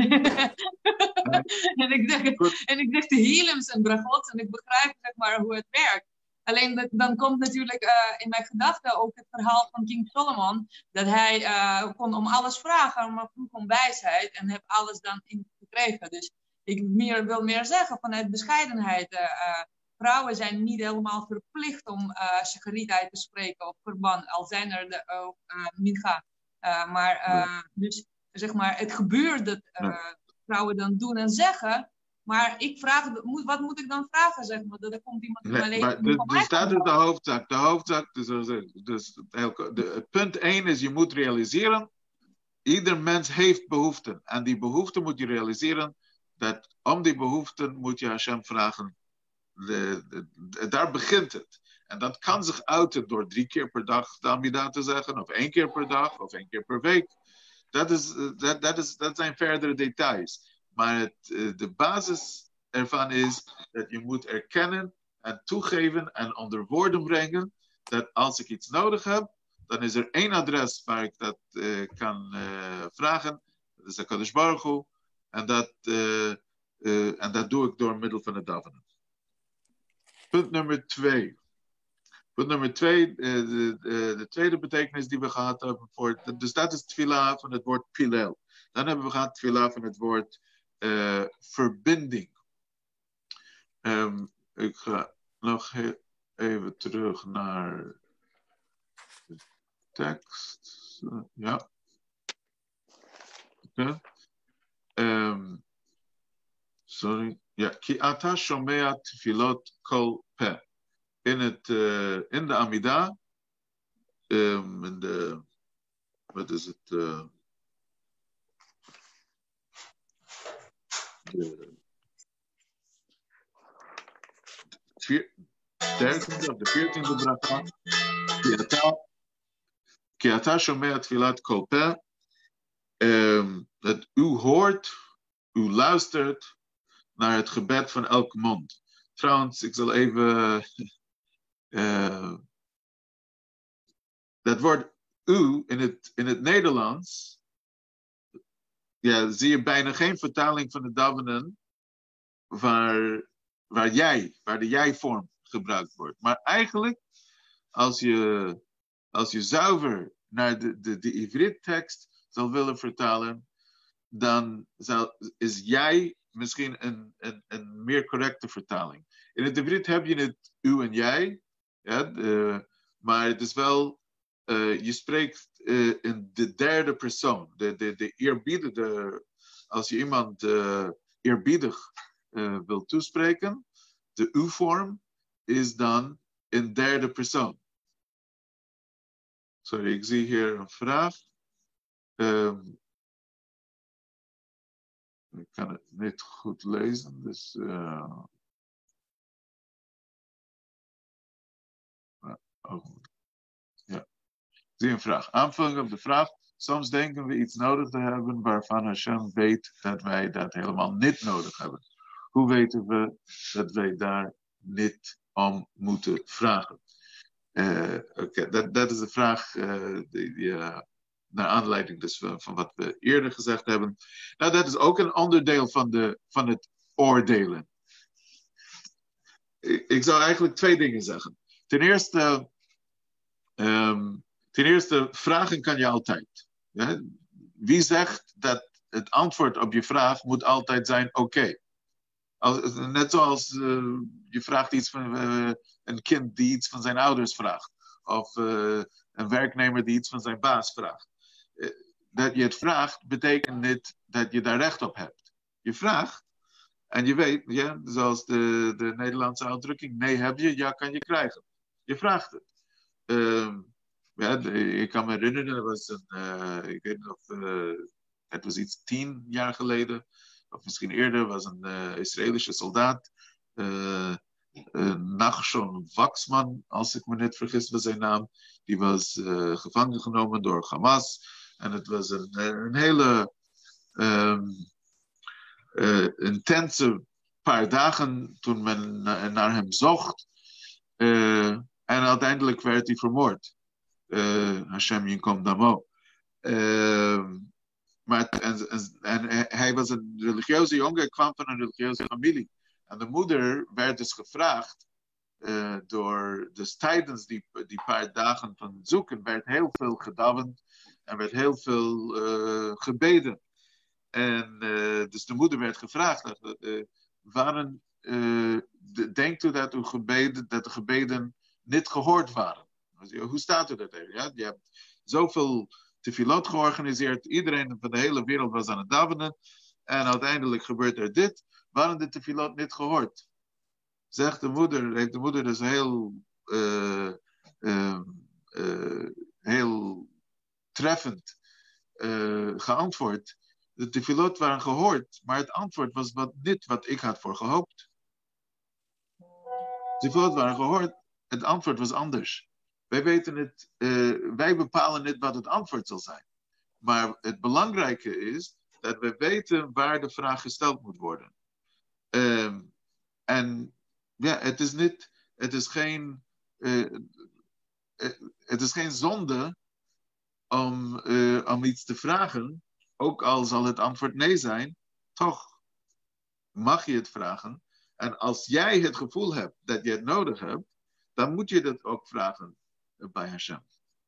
C: en ik zeg, en ik zeg de heliums en brachot en ik begrijp zeg maar hoe het werkt. Alleen dat, dan komt natuurlijk uh, in mijn gedachten ook het verhaal van King Solomon. Dat hij uh, kon om alles vragen, maar vroeg om wijsheid en heb alles dan ingekregen. Dus ik meer, wil meer zeggen vanuit bescheidenheid. Uh, uh, Vrouwen zijn niet helemaal verplicht om uh, shachrit uit te spreken of verban, al zijn er de uh, uh, mincha. Uh, maar uh, nee. Dus zeg maar, het gebeurt dat uh, nee. vrouwen dan doen en zeggen. Maar ik vraag, wat moet ik dan vragen, zeg maar? Dat er komt iemand in mijn
B: nee,
C: leven.
B: Dus, dus dat is de hoofdzaak. De hoofdzaak, dus, dus de, de, punt één is, je moet realiseren, ieder mens heeft behoeften. En die behoeften moet je realiseren, dat om die behoeften moet je Hashem vragen. De, de, de, daar begint het. En dat kan zich uiten door drie keer per dag de Amidah te zeggen, of één keer per dag, of één keer per week. Dat, is, dat, dat, is, dat zijn verdere details. Maar het, de basis ervan is dat je moet erkennen en toegeven en onder woorden brengen dat als ik iets nodig heb, dan is er één adres waar ik dat uh, kan uh, vragen. Dat is de HaKadosh Baruch Hu. En dat, uh, uh, en dat doe ik door middel van het davenen. Punt nummer twee. Punt nummer twee, de, de, de tweede betekenis die we gehad hebben. Voor, dus dat is tefillah van het woord pilel. Dan hebben we gehad tefillah van het woord uh, verbinding. Um, ik ga nog he, even terug naar de tekst. Ja. Okay. Um, sorry. Ja, ki ata shomea tefilot kol peh. In, het, uh, in de Amidah, um, in de, wat is het? Uh, de dertiende of de veertiende bracha. Ki ata shomea tefilot kol peh. Um, dat u hoort, u luistert naar het gebed van elke mond. Trouwens, ik zal even... Uh, dat woord u in het, in het Nederlands... Ja, zie je bijna geen vertaling van de davenen waar, waar jij, waar de jij-vorm gebruikt wordt. Maar eigenlijk, als je, als je zuiver naar de, de, de Ivrit-tekst zal willen vertalen, dan zal, is jij misschien een, een, een meer correcte vertaling. In het Ivrit heb je het u en jij, ja, de, maar het is wel Uh, je spreekt uh, in de derde persoon. De, de, de eerbiedige, als je iemand uh, eerbiedig uh, wil toespreken, de u-vorm is dan in derde persoon. Sorry, ik zie hier een vraag. Um, ik kan het niet goed lezen, dus... Uh, oh, ja. Ik zie een vraag. Aanvulling op de vraag. Soms denken we iets nodig te hebben waarvan Hashem weet dat wij dat helemaal niet nodig hebben. Hoe weten we dat wij daar niet om moeten vragen? Uh, Oké, okay. dat, dat is de vraag uh, die, die, uh, naar aanleiding dus van, van wat we eerder gezegd hebben. Nou, dat is ook een onderdeel van, de, van het oordelen. Ik, ik zou eigenlijk twee dingen zeggen. Ten eerste, um, ten eerste, vragen kan je altijd. Ja? Wie zegt dat het antwoord op je vraag moet altijd zijn oké? Okay. Net zoals uh, je vraagt iets van uh, een kind die iets van zijn ouders vraagt. Of uh, een werknemer die iets van zijn baas vraagt. Uh, dat je het vraagt, betekent niet dat je daar recht op hebt. Je vraagt en je weet, ja, zoals de, de Nederlandse uitdrukking, nee heb je, ja kan je krijgen. Je vraagt het. Uh, ja, de, ik kan me herinneren, er was een, uh, ik weet niet of, uh, het was iets tien jaar geleden, of misschien eerder, was een uh, Israëlische soldaat, uh, uh, Nachshon Waxman, als ik me niet vergis was zijn naam, die was uh, gevangen genomen door Hamas. En het was een, een hele um, uh, intense paar dagen toen men na, naar hem zocht. Uh, en uiteindelijk werd hij vermoord. Uh, Hashem Yinkom Damo. Uh, maar, en, en, en hij was een religieuze jongen, hij kwam van een religieuze familie. En de moeder werd dus gevraagd, uh, door, dus tijdens die, die paar dagen van zoeken, werd heel veel gedawend en werd heel veel uh, gebeden. En uh, dus de moeder werd gevraagd, uh, waren, uh, de, denkt u dat, uw gebeden, dat de gebeden niet gehoord waren? Hoe staat u daar tegen? Ja? Je hebt zoveel tefillot georganiseerd, iedereen van de hele wereld was aan het davenen, en uiteindelijk gebeurt er dit. Waren de tefillot niet gehoord? Zegt de moeder, heeft de moeder dus heel, uh, uh, uh, heel treffend uh, geantwoord. De tefillot waren gehoord, maar het antwoord was wat, niet wat ik had voor gehoopt. De tefillot waren gehoord, het antwoord was anders. Wij weten het, uh, wij bepalen niet wat het antwoord zal zijn. Maar het belangrijke is dat we weten waar de vraag gesteld moet worden. Um, en ja, het is niet, het is geen, uh, het is geen zonde om, uh, om iets te vragen, ook al zal het antwoord nee zijn, toch mag je het vragen. En als jij het gevoel hebt dat je het nodig hebt, dan moet je dat ook vragen bij Hashem.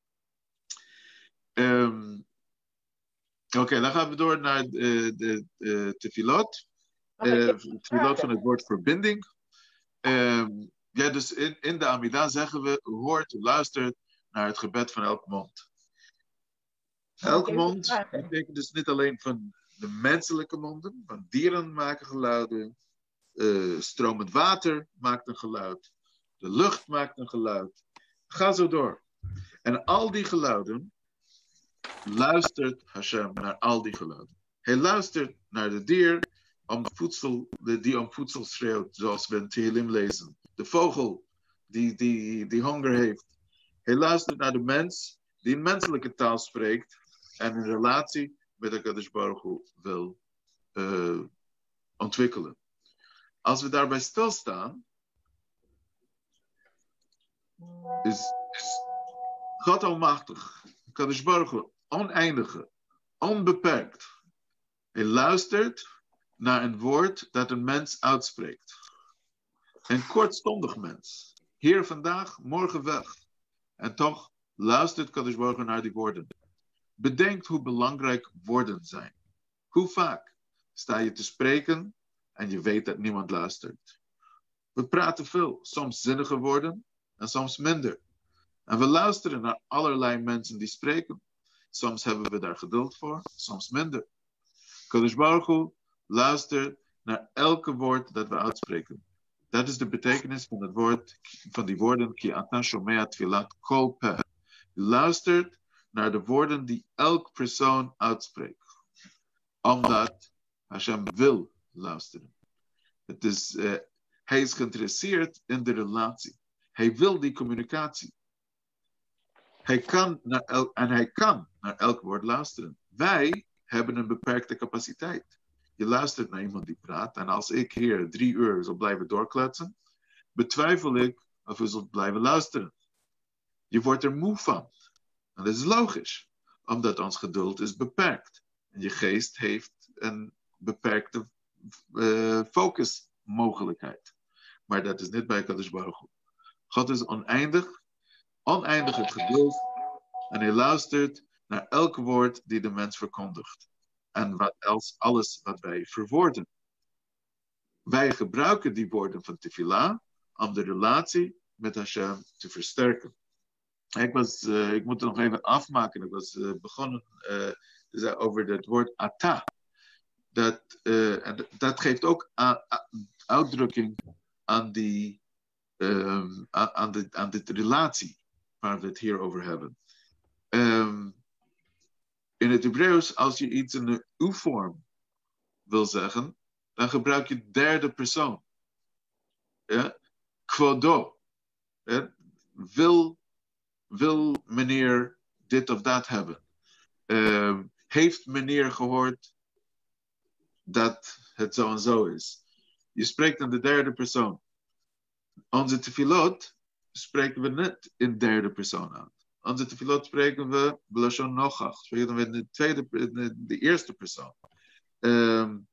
B: Um, Oké, okay, dan gaan we door naar de, de, de tefillot. Uh, tefillot van het woord verbinding. Um, ja, dus in, in de Amidah zeggen we, hoort, luistert naar het gebed van elke mond. Elke mond betekent dus niet alleen van de menselijke monden, want dieren maken geluiden, uh, stromend water maakt een geluid, de lucht maakt een geluid. Ga zo door. En al die geluiden, luistert Hashem naar al die geluiden. Hij luistert naar de dier om voedsel, die om voedsel schreeuwt, zoals we in Tehillim lezen. De vogel die, die, die honger heeft. Hij luistert naar de mens die een menselijke taal spreekt en een relatie met de Kadosh Baruch Hu wil uh, ontwikkelen. Als we daarbij stilstaan, is, is God almachtig, Kadosh Baruch Hu, oneindige, onbeperkt. Hij luistert naar een woord dat een mens uitspreekt. Een kortstondig mens. Hier vandaag, morgen weg. En toch luistert Kadosh Baruch Hu naar die woorden. Bedenk hoe belangrijk woorden zijn. Hoe vaak sta je te spreken en je weet dat niemand luistert. We praten veel, soms zinnige woorden en soms minder. En we luisteren naar allerlei mensen die spreken. Soms hebben we daar geduld voor, soms minder. Kadosh Baruch Hu luistert naar elke woord dat we uitspreken. Dat is de betekenis van het woord, van die woorden, ki ata shomea tfilat kol peh. Je luistert naar de woorden die elk persoon uitspreekt. Omdat Hashem wil luisteren. Het is, uh, hij is geïnteresseerd in de relatie. Hij wil die communicatie. Hij kan naar el- en hij kan naar elk woord luisteren. Wij hebben een beperkte capaciteit. Je luistert naar iemand die praat. En als ik hier drie uur zal blijven doorkletsen, betwijfel ik of u zult blijven luisteren. Je wordt er moe van. En dat is logisch. Omdat ons geduld is beperkt. En je geest heeft een beperkte uh, focusmogelijkheid. Maar dat is niet bij Kadosh Baruch Hu. God is oneindig. Oneindig het geduld. En hij luistert naar elk woord die de mens verkondigt. En wat else, alles wat wij verwoorden. Wij gebruiken die woorden van tefillah om de relatie met Hashem te versterken. Ik, was, uh, ik moet het nog even afmaken. Ik was uh, begonnen uh, te zeggen over het woord ata. Dat, uh, en dat geeft ook a- a- uitdrukking aan die, um, aan, de, aan de relatie waar we het hier over hebben. Um, in het Hebreeuws, als je iets in de u-vorm wil zeggen, dan gebruik je derde persoon. Ja? Kvodo. Ja? Wil, wil meneer dit of dat hebben? Um, heeft meneer gehoord dat het zo en zo is? Je spreekt in de derde persoon. Onze tefillot spreken we niet in derde persoon aan. Onze tefillot spreken we b'lashon nochach. Spreken we in de, tweede, in de eerste persoon. Um,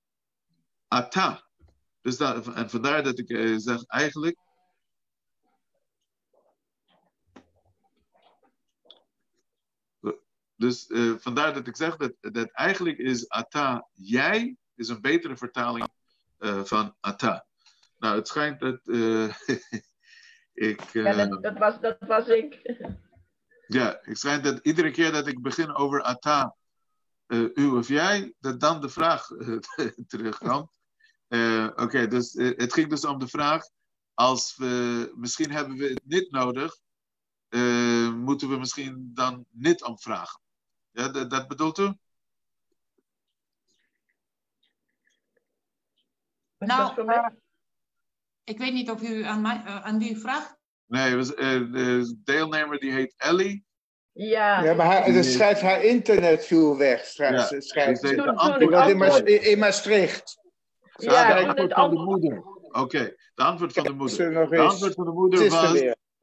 B: ata. Dus dat, en vandaar dat ik uh, zeg eigenlijk. Dus uh, vandaar dat ik zeg dat, dat eigenlijk is ata jij is een betere vertaling uh, van ata. Nou, het schijnt dat uh, ik. Uh,
D: ja, dat, dat, was, dat was ik.
B: Ja, het schijnt dat iedere keer dat ik begin over ata, uh, u of jij, dat dan de vraag uh, terugkomt. Uh, Oké, okay, dus uh, het ging dus om de vraag, als we, misschien hebben we het niet nodig, uh, moeten we misschien dan niet om vragen. Ja, dat, dat bedoelt u?
C: Nou, uh, ik weet niet of u aan, mij, uh, aan die vraagt.
B: Nee, was, uh, de deelnemer die heet Ellie.
D: Ja,
A: ja maar hij, dus schrijft haar internet viel weg. Schrijft,
B: ja,
A: schrijft
B: dus
A: ze.
B: de
A: antwoord in, Ma in Maastricht.
B: Ja, ja, de antwoord van de moeder. Oké, okay, de antwoord van de moeder. De antwoord van de moeder was.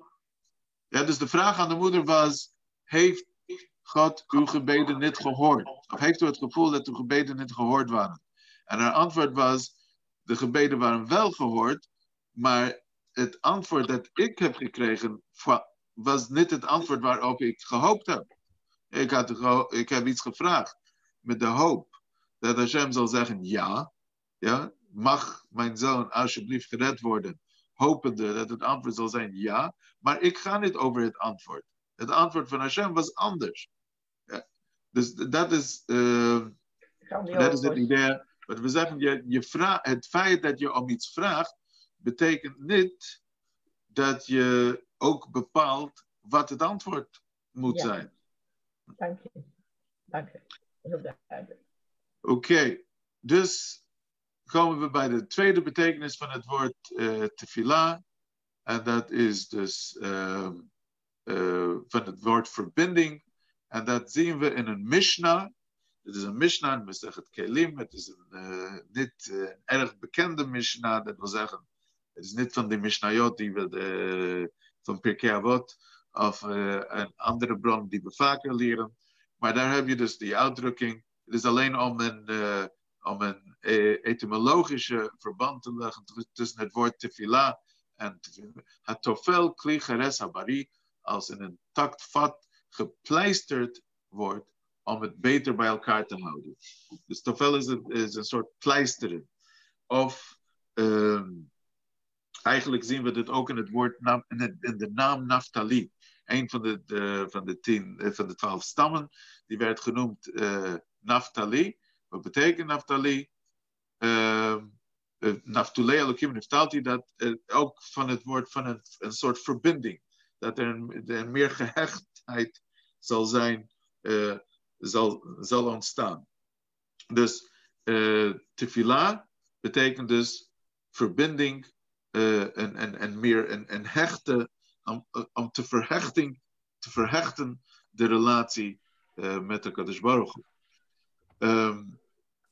B: Ja, dus de vraag aan de moeder was: heeft God uw gebeden niet gehoord? Of heeft u het gevoel dat uw gebeden niet gehoord waren? En haar antwoord was: de gebeden waren wel gehoord, maar het antwoord dat ik heb gekregen was niet het antwoord waarop ik gehoopt heb. Ik, had geho- ik heb iets gevraagd met de hoop dat Hashem zal zeggen ja. Ja, mag mijn zoon alsjeblieft gered worden, hopende dat het antwoord zal zijn ja, maar ik ga niet over het antwoord. Het antwoord van Hashem was anders. Ja. Dus dat is, uh, dat is het idee. Wat we zeggen, je, je vraagt, het feit dat je om iets vraagt, betekent niet dat je ook bepaalt wat het antwoord moet ja. zijn.
D: Dank je. Dank je. Heel duidelijk.
B: Oké, okay. Dus komen we bij de tweede betekenis van het woord uh, tefillah. En dat is dus uh, uh, van het woord verbinding. En dat zien we in een Mishnah. Het is een Mishnah, we zeggen het Kelim. Het is een uh, niet uh, erg bekende Mishnah. Dat wil zeggen, het is niet van de Mishnayot die we de, van Pirkei Avot of uh, een andere bron die we vaker leren. Maar daar heb je dus die uitdrukking. Het is alleen om een, uh, om een uh, etymologische verband te leggen tussen het woord tefillah en het tofel kli geres habari, als in een taktvat gepleisterd wordt om het beter bij elkaar te houden. Dus tofel is een, is een soort pleisteren. Of um, eigenlijk zien we dit ook in het woord in de, in de naam Naftali. een van de, de, van de, tien, van de twaalf stammen, die werd genoemd uh, Naphtali. Wat betekent Naphtali? Uh, uh, Naftulei Elohim Naftalti, dat uh, ook van het woord van een, een soort verbinding. Dat er een, een meer gehechtheid zal zijn, uh, zal, zal ontstaan. Dus uh, tefillah betekent dus verbinding uh, en, en, en meer een, een hechte, om, om te, verhechting, te verhechten de relatie uh, met de Kadosh Baruch Hu. Um,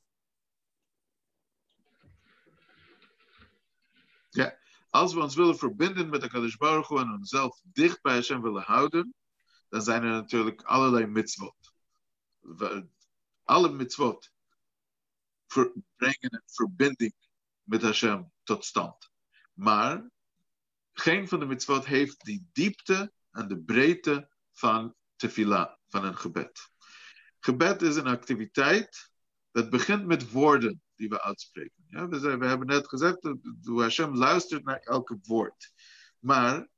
B: ja, als we ons willen verbinden met de Kadosh Baruch Hu en onszelf dicht bij Hashem willen houden, dan zijn er natuurlijk allerlei mitzvot. We, alle mitzvot ver, brengen een verbinding met Hashem tot stand. Maar geen van de mitzvot heeft die diepte en de breedte van tefillah, van een gebed. Gebed is een activiteit dat begint met woorden die we uitspreken. Ja, we, zijn, we hebben net gezegd dat Hashem luistert naar elke woord. Maar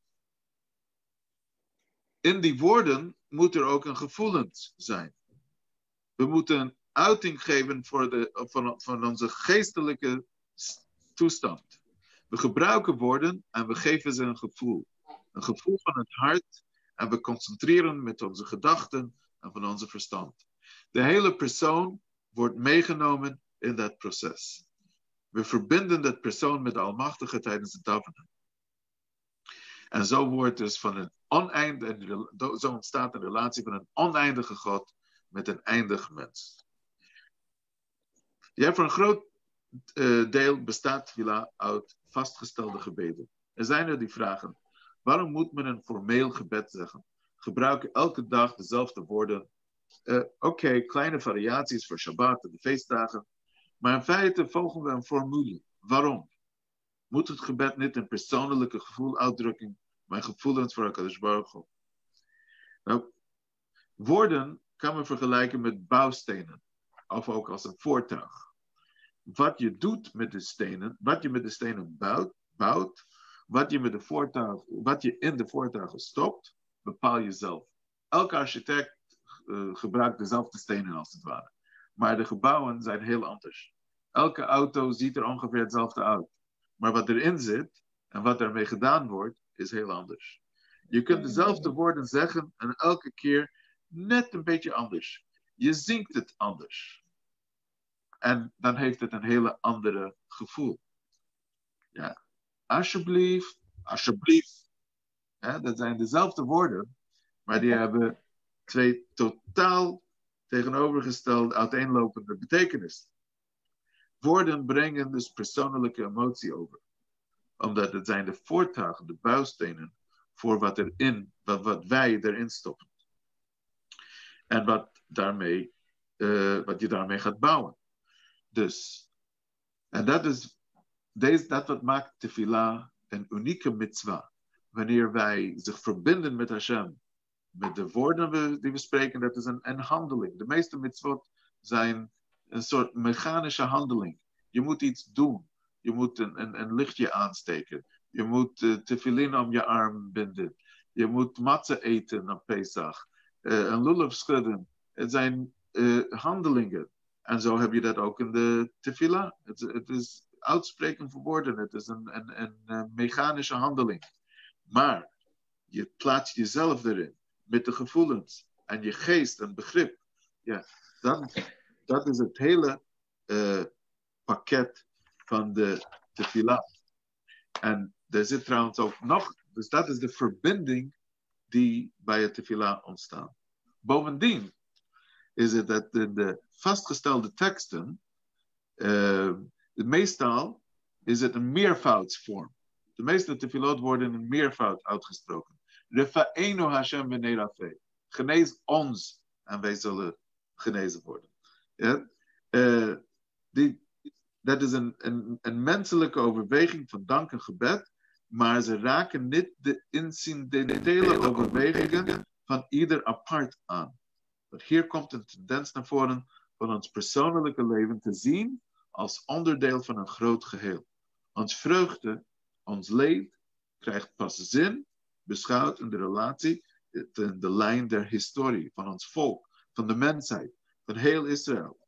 B: in die woorden moet er ook een gevoelens zijn. We moeten een uiting geven voor de, van, van onze geestelijke toestand. We gebruiken woorden en we geven ze een gevoel. Een gevoel van het hart en we concentreren met onze gedachten en van onze verstand. De hele persoon wordt meegenomen in dat proces. We verbinden dat persoon met de Almachtige tijdens het davenen. En zo wordt dus van een oneindige, zo ontstaat een relatie van een oneindige God met een eindig mens. Ja, voor een groot uh, deel bestaat tefillah uit vastgestelde gebeden. Er zijn er die vragen, waarom moet men een formeel gebed zeggen? Gebruiken elke dag dezelfde woorden. Uh, Oké, okay, kleine variaties voor Shabbat en de feestdagen. Maar in feite volgen we een formule. Waarom? Moet het gebed niet een persoonlijke gevoeluitdrukking, maar gevoelens voor HaKadosh Baruch Hu? Nou, woorden kan men vergelijken met bouwstenen. Of ook als een voertuig. Wat je doet met de stenen, wat je met de stenen bouwt, bouwt wat, je met de voertuig, wat je in de voertuigen stopt, bepaal je zelf. Elke architect uh, gebruikt dezelfde stenen als het ware. Maar de gebouwen zijn heel anders. Elke auto ziet er ongeveer hetzelfde uit. Maar wat erin zit en wat ermee gedaan wordt, is heel anders. Je kunt dezelfde woorden zeggen en elke keer net een beetje anders. Je zingt het anders. En dan heeft het een hele andere gevoel. Ja. Alsjeblieft, alsjeblieft. Ja, dat zijn dezelfde woorden, maar die hebben twee totaal tegenovergestelde, uiteenlopende betekenissen. Woorden brengen dus persoonlijke emotie over. Omdat het zijn de voertuigen, de bouwstenen, voor wat, erin, wat, wat wij erin stoppen. En wat, daarmee, uh, wat je daarmee gaat bouwen. Dus, en dat is, deze, dat wat maakt tefillah een unieke mitzvah. Wanneer wij zich verbinden met Hashem, met de woorden die we spreken, dat is een, een handeling. De meeste mitzvot zijn een soort mechanische handeling. Je moet iets doen. Je moet een, een, een lichtje aansteken. Je moet uh, tefillin om je arm binden. Je moet matzah eten op Pesach. Uh, een lulav schudden. Het zijn uh, handelingen. En zo heb je dat ook in de tefillah. Het, het is uitspreken van woorden. Het is een, een, een, een mechanische handeling. Maar je plaatst jezelf erin. Met de gevoelens. En je geest en begrip. Ja, dan, dat is het hele uh, pakket van de tefillah. En er zit trouwens ook nog. Dus dat is de verbinding die bij het tefillah ontstaat. Bovendien is het dat in de vastgestelde teksten, uh, meestal is het een meervoudsvorm. De meeste tefillot worden in een meervoud uitgesproken. Refa'enu Hashem v'nei rafeh. Genees ons en wij zullen genezen worden. Ja? Uh, die, dat is een, een, een menselijke overweging van dank en gebed, maar ze raken niet de incidentele overwegingen van ieder apart aan. Want hier komt een tendens naar voren van ons persoonlijke leven te zien als onderdeel van een groot geheel. Ons vreugde, ons leed, krijgt pas zin, beschouwd in de relatie de, de lijn der historie van ons volk, van de mensheid, van heel Israël.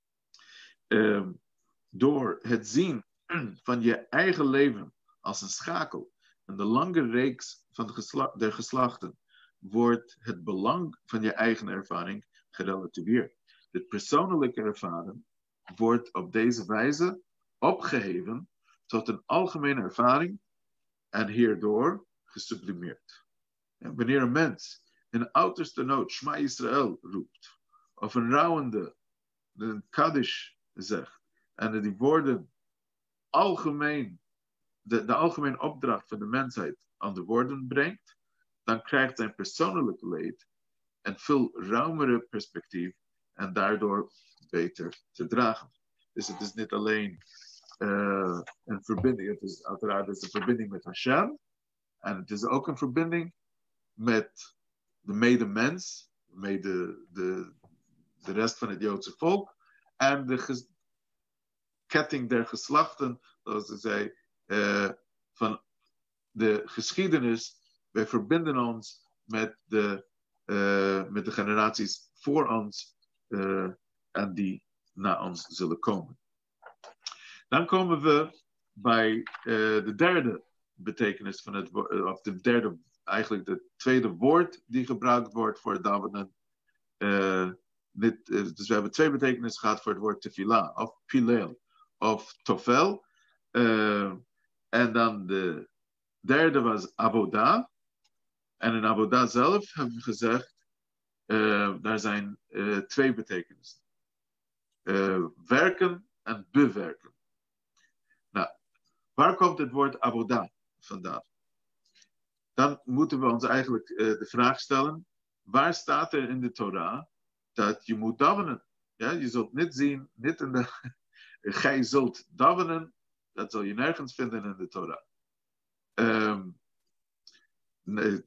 B: Um, door het zien van je eigen leven als een schakel en de lange reeks van de gesla- der geslachten, wordt het belang van je eigen ervaring gerelativeerd. Het persoonlijke ervaren wordt op deze wijze opgeheven tot een algemene ervaring en hierdoor gesublimeerd. En wanneer een mens in uiterste nood Shema Israël roept, of een rouwende, een Kaddish zegt, en die woorden algemeen, de, de algemene opdracht van de mensheid aan de woorden brengt, dan krijgt zijn persoonlijke leed een veel ruimere perspectief en daardoor beter te dragen. Dus het is niet alleen uh, een verbinding, het is uiteraard een verbinding met Hashem, en het is ook een verbinding met de medemens, met de, de, de rest van het Joodse volk, en de ges- ketting der geslachten, zoals ik zei, uh, van de geschiedenis. Wij verbinden ons met de, uh, met de generaties voor ons uh, en die na ons zullen komen. Dan komen we bij uh, de derde betekenis van het woord, of de derde, eigenlijk de tweede woord die gebruikt wordt voor het davenen. Uh, dit, uh, dus we hebben twee betekenissen gehad voor het woord tefillah, of pilel, of tofel. Uh, en dan de derde was avodah. En in avodah zelf hebben we gezegd, uh, daar zijn uh, twee betekenissen. Uh, werken en bewerken. Nou, waar komt het woord avodah vandaan? Dan moeten we ons eigenlijk uh, de vraag stellen, waar staat er in de Torah dat je moet davenen? Ja, je zult niet zien, niet in de... Gij zult davenen, dat zal je nergens vinden in de Torah. Um, nee.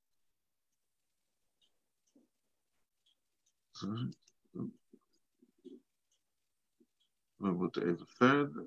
B: We moeten even verder.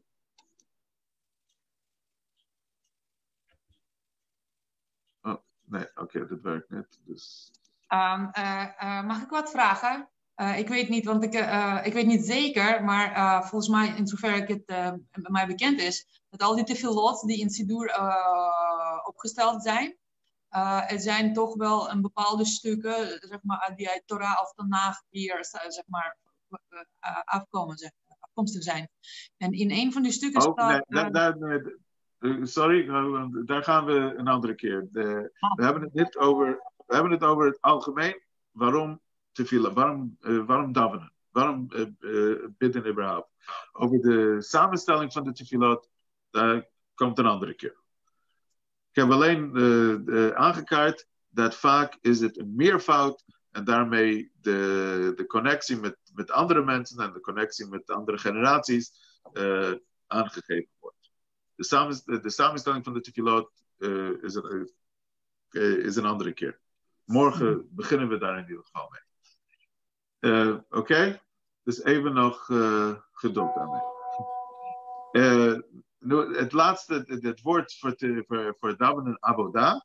B: Oh, nee, oké, okay, dat werkt niet. Dus...
C: Um, uh, uh, mag ik wat vragen? Uh, ik weet niet, want ik, uh, ik weet niet zeker, maar uh, volgens mij, in zover ik het uh, bij mij bekend is, dat al die tefillot die in Sidur uh, opgesteld zijn, uh, er zijn toch wel een bepaalde stukken, zeg maar, die uit Torah of Tanach hier, zeg maar, uh, afkomen, zeg, afkomstig zijn. En in een van die stukken
B: oh,
C: staat...
B: Nee, uh, daar, daar, uh, sorry, daar gaan we een andere keer. De, oh. We hebben het niet over, we hebben het over het algemeen. Waarom tefillah? Waarom, uh, waarom davenen? Waarom uh, uh, bidden überhaupt? Over de samenstelling van de tefillot, daar komt een andere keer. Ik heb alleen uh, uh, aangekaart dat vaak is het een meervoud en daarmee de, de connectie met, met andere mensen en de connectie met andere generaties uh, aangegeven wordt. De, samen, de samenstelling van de tefillot uh, is, een, uh, is een andere keer. Morgen beginnen we daar in ieder geval mee. Uh, Oké, okay? Dus even nog uh, geduld aan mij. Uh, nu, het laatste, het, het woord voor, te, voor, voor davenen avodah.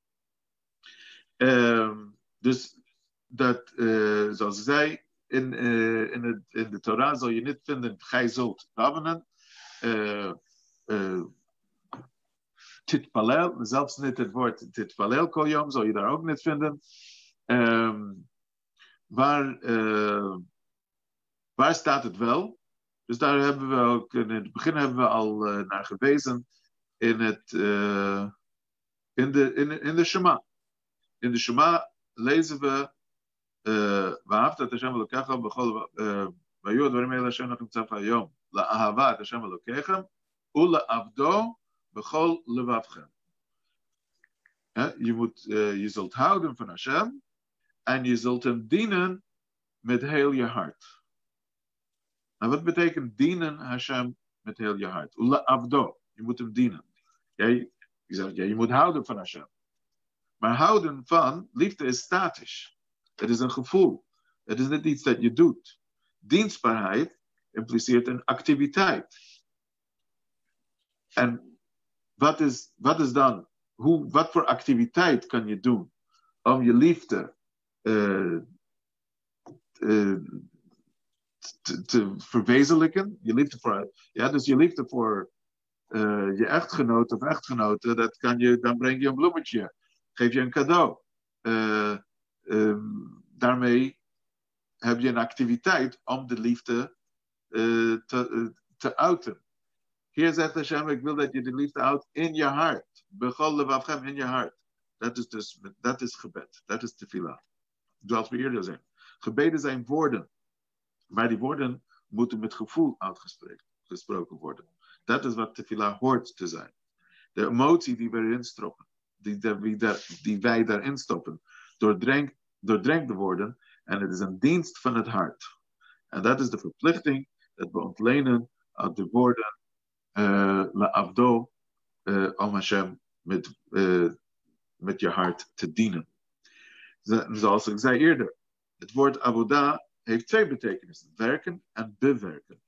B: Uh, dus dat, uh, zoals ik zei, in, uh, in, het, in de Torah zal je niet vinden, gij zult davenen. Uh, uh, titpalel, zelfs niet het woord titpalel kolyom, zal je daar ook niet vinden. Um, waar, uh, waar staat het wel? Dus daar hebben we ook, in het begin hebben we al uh, naar gewezen in, het, uh, in, de, in, in de Shema. In de Shema lezen we Wahavta et Hashem Elokecha b'chol v'hayu advarim haele Hashem lachem tzavcha hayom la'ahava et Hashem Elokechem u'la'avdo b'chol levavchem. Je moet, uh, je zult houden van Hashem en je zult hem dienen met heel je hart. Nou, wat betekent dienen Hashem met heel je hart? U'la'avdo, je moet hem dienen. Jij, je zegt, ja, je moet houden van Hashem. Maar houden van, liefde is statisch. Het is een gevoel. Het is niet iets dat je doet. Dienstbaarheid impliceert een activiteit. En wat is, wat is dan, hoe, wat voor activiteit kan je doen om je liefde uh, uh, te, te verwezenlijken. Je liefde voor, ja, dus je liefde voor uh, je echtgenoot of echtgenote, dat kan je, dan breng je een bloemetje, geef je een cadeau. Uh, um, daarmee heb je een activiteit om de liefde uh, te, uh, te uiten. Hier zegt Hashem, ik wil dat je de liefde uit in je hart. Begol levavchem, in je hart. Dat is dus, dat is gebed. Dat is tefillah. Zoals we eerder zijn. Gebeden zijn woorden. Maar die woorden moeten met gevoel uitgesproken worden. Dat is wat tefillah hoort te zijn. De emotie die we erin stoppen. Die, die, die wij daarin stoppen. Doordrenkt, doordrenkt de woorden. En het is een dienst van het hart. En dat is de verplichting dat we ontlenen uit de woorden uh, la avdo uh, om Hashem met, uh, met je hart te dienen. Zoals ik zei eerder, het woord avoda heeft twee betekenissen. Werken en bewerken.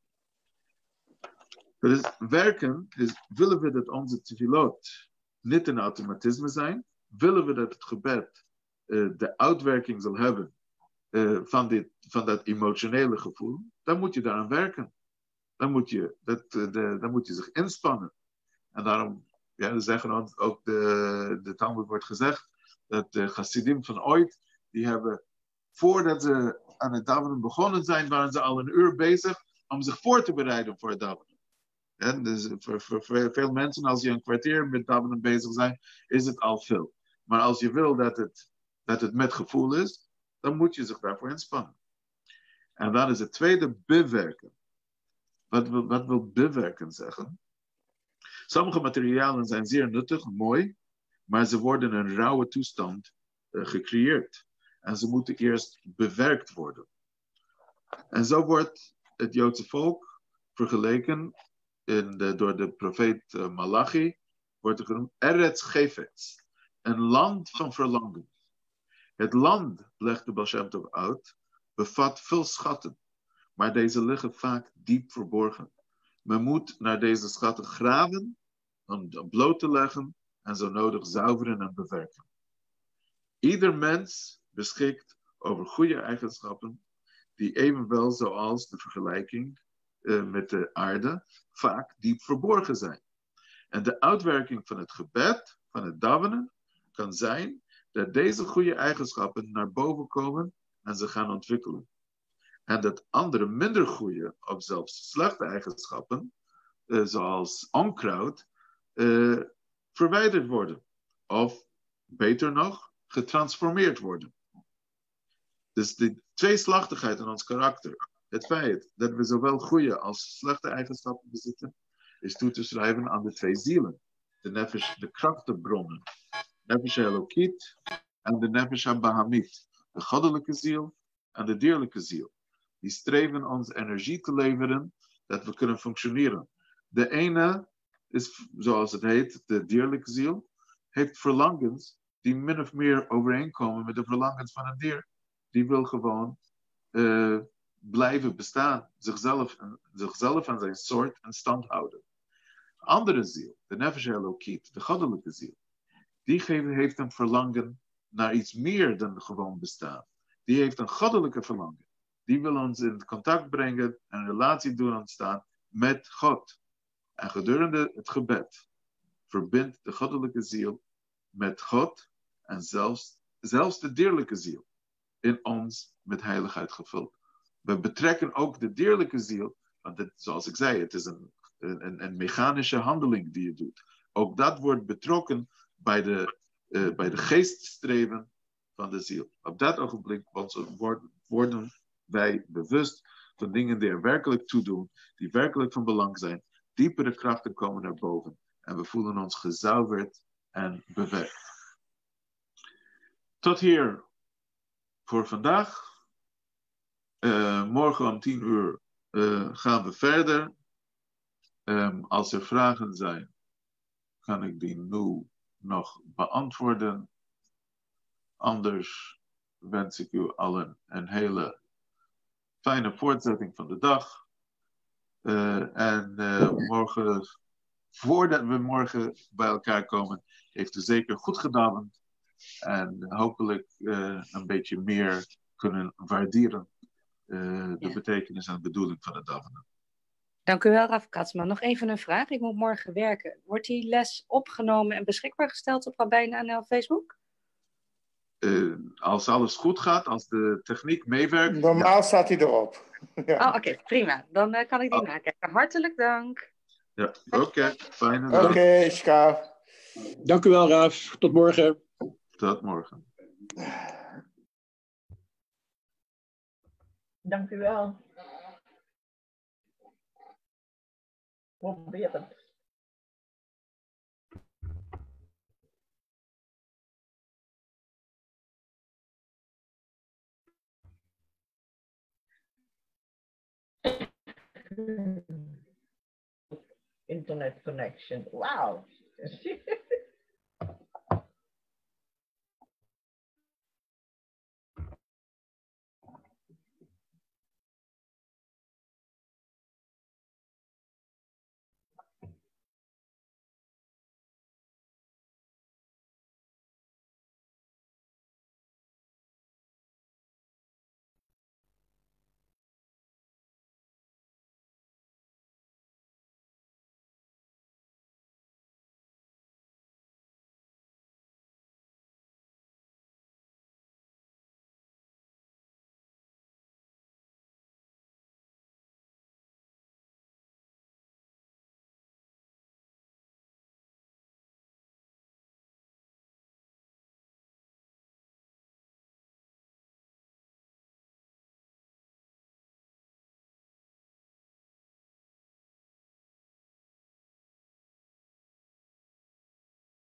B: Dus werken is, willen we dat onze tefillot niet een automatisme zijn? Willen we dat het gebed uh, de uitwerking zal hebben uh, van, dit, van dat emotionele gevoel? Dan moet je daaraan werken. Dan moet je, dat, uh, de, dan moet je zich inspannen. En daarom ja, zeggen ons ook de, de Talmud wordt gezegd dat de Chassidim van ooit, die hebben, voordat ze aan het davenen begonnen zijn, waren ze al een uur bezig om zich voor te bereiden voor het davenen. En dus voor, voor, voor veel mensen, als je een kwartier met davenen bezig zijn, is het al veel. Maar als je wil dat het, dat het met gevoel is, dan moet je zich daarvoor inspannen. En dan is het tweede bewerken. Wat wil, wat wil bewerken zeggen? Sommige materialen zijn zeer nuttig, mooi, maar ze worden in een rauwe toestand uh, gecreëerd. En ze moeten eerst bewerkt worden. En zo wordt het Joodse volk vergeleken in de, door de profeet uh, Malachi, wordt er genoemd Eretz Chefetz, een land van verlangen. Het land, legt de Baal Shem Tov uit, bevat veel schatten, maar deze liggen vaak diep verborgen. Men moet naar deze schatten graven, om bloot te leggen en zo nodig zuiveren en bewerken. Ieder mens beschikt over goede eigenschappen, die evenwel, zoals de vergelijking uh, met de aarde, vaak diep verborgen zijn. En de uitwerking van het gebed, van het davenen, kan zijn dat deze goede eigenschappen naar boven komen en ze gaan ontwikkelen. En dat andere minder goede, of zelfs slechte eigenschappen, uh, zoals onkruid, uh, verwijderd worden. Of, beter nog, getransformeerd worden. Dus de tweeslachtigheid in ons karakter, het feit dat we zowel goede als slechte eigenschappen bezitten, is toe te schrijven aan de twee zielen. De nefesh, de krachtenbronnen. Nefesh Elokit en de nefesh Bahamit. De goddelijke ziel en de dierlijke ziel. Die streven ons energie te leveren, dat we kunnen functioneren. De ene is, zoals het heet, de dierlijke ziel, heeft verlangens die min of meer overeenkomen met de verlangens van een dier. Die wil gewoon uh, blijven bestaan, zichzelf, zichzelf en zijn soort in stand houden. De andere ziel, de nefesh Elokit, de goddelijke ziel, die heeft een verlangen naar iets meer dan gewoon bestaan. Die heeft een goddelijke verlangen. Die wil ons in contact brengen en een relatie doen ontstaan met God. En gedurende het gebed verbindt de goddelijke ziel met God en zelfs, zelfs de dierlijke ziel in ons met heiligheid gevuld. We betrekken ook de dierlijke ziel, want het, zoals ik zei, het is een, een, een mechanische handeling die je doet. Ook dat wordt betrokken bij de, uh, bij de geeststreven van de ziel. Op dat ogenblik worden wij bewust van dingen die er werkelijk toe doen, die werkelijk van belang zijn. Diepere krachten komen naar boven en we voelen ons gezuiverd en bewerkt. Tot hier voor vandaag. Uh, morgen om tien uur uh, gaan we verder. Um, als er vragen zijn, kan ik die nu nog beantwoorden. Anders wens ik u allen een hele fijne voortzetting van de dag. Uh, en uh, morgen, voordat we morgen bij elkaar komen, heeft u zeker goed gedaan En hopelijk uh, een beetje meer kunnen waarderen uh, de ja. betekenis en de bedoeling van het davenen.
E: Dank u wel, Raf Katsman. Nog even een vraag. Ik moet morgen werken. Wordt die les opgenomen en beschikbaar gesteld op Rabbijn N L Facebook?
B: Uh, als alles goed gaat, als de techniek meewerkt...
A: Normaal ja. staat hij erop.
E: Ja. Oh, oké, okay, prima. Dan uh, kan ik die oh. nakijken. Hartelijk dank.
B: Ja, oké. Okay. Fijne dag.
A: Oké, okay, Ska.
F: Dank u wel, Raf. Tot morgen.
B: Tot morgen.
D: Dank u wel. Probeer het. Internet connection. Wow.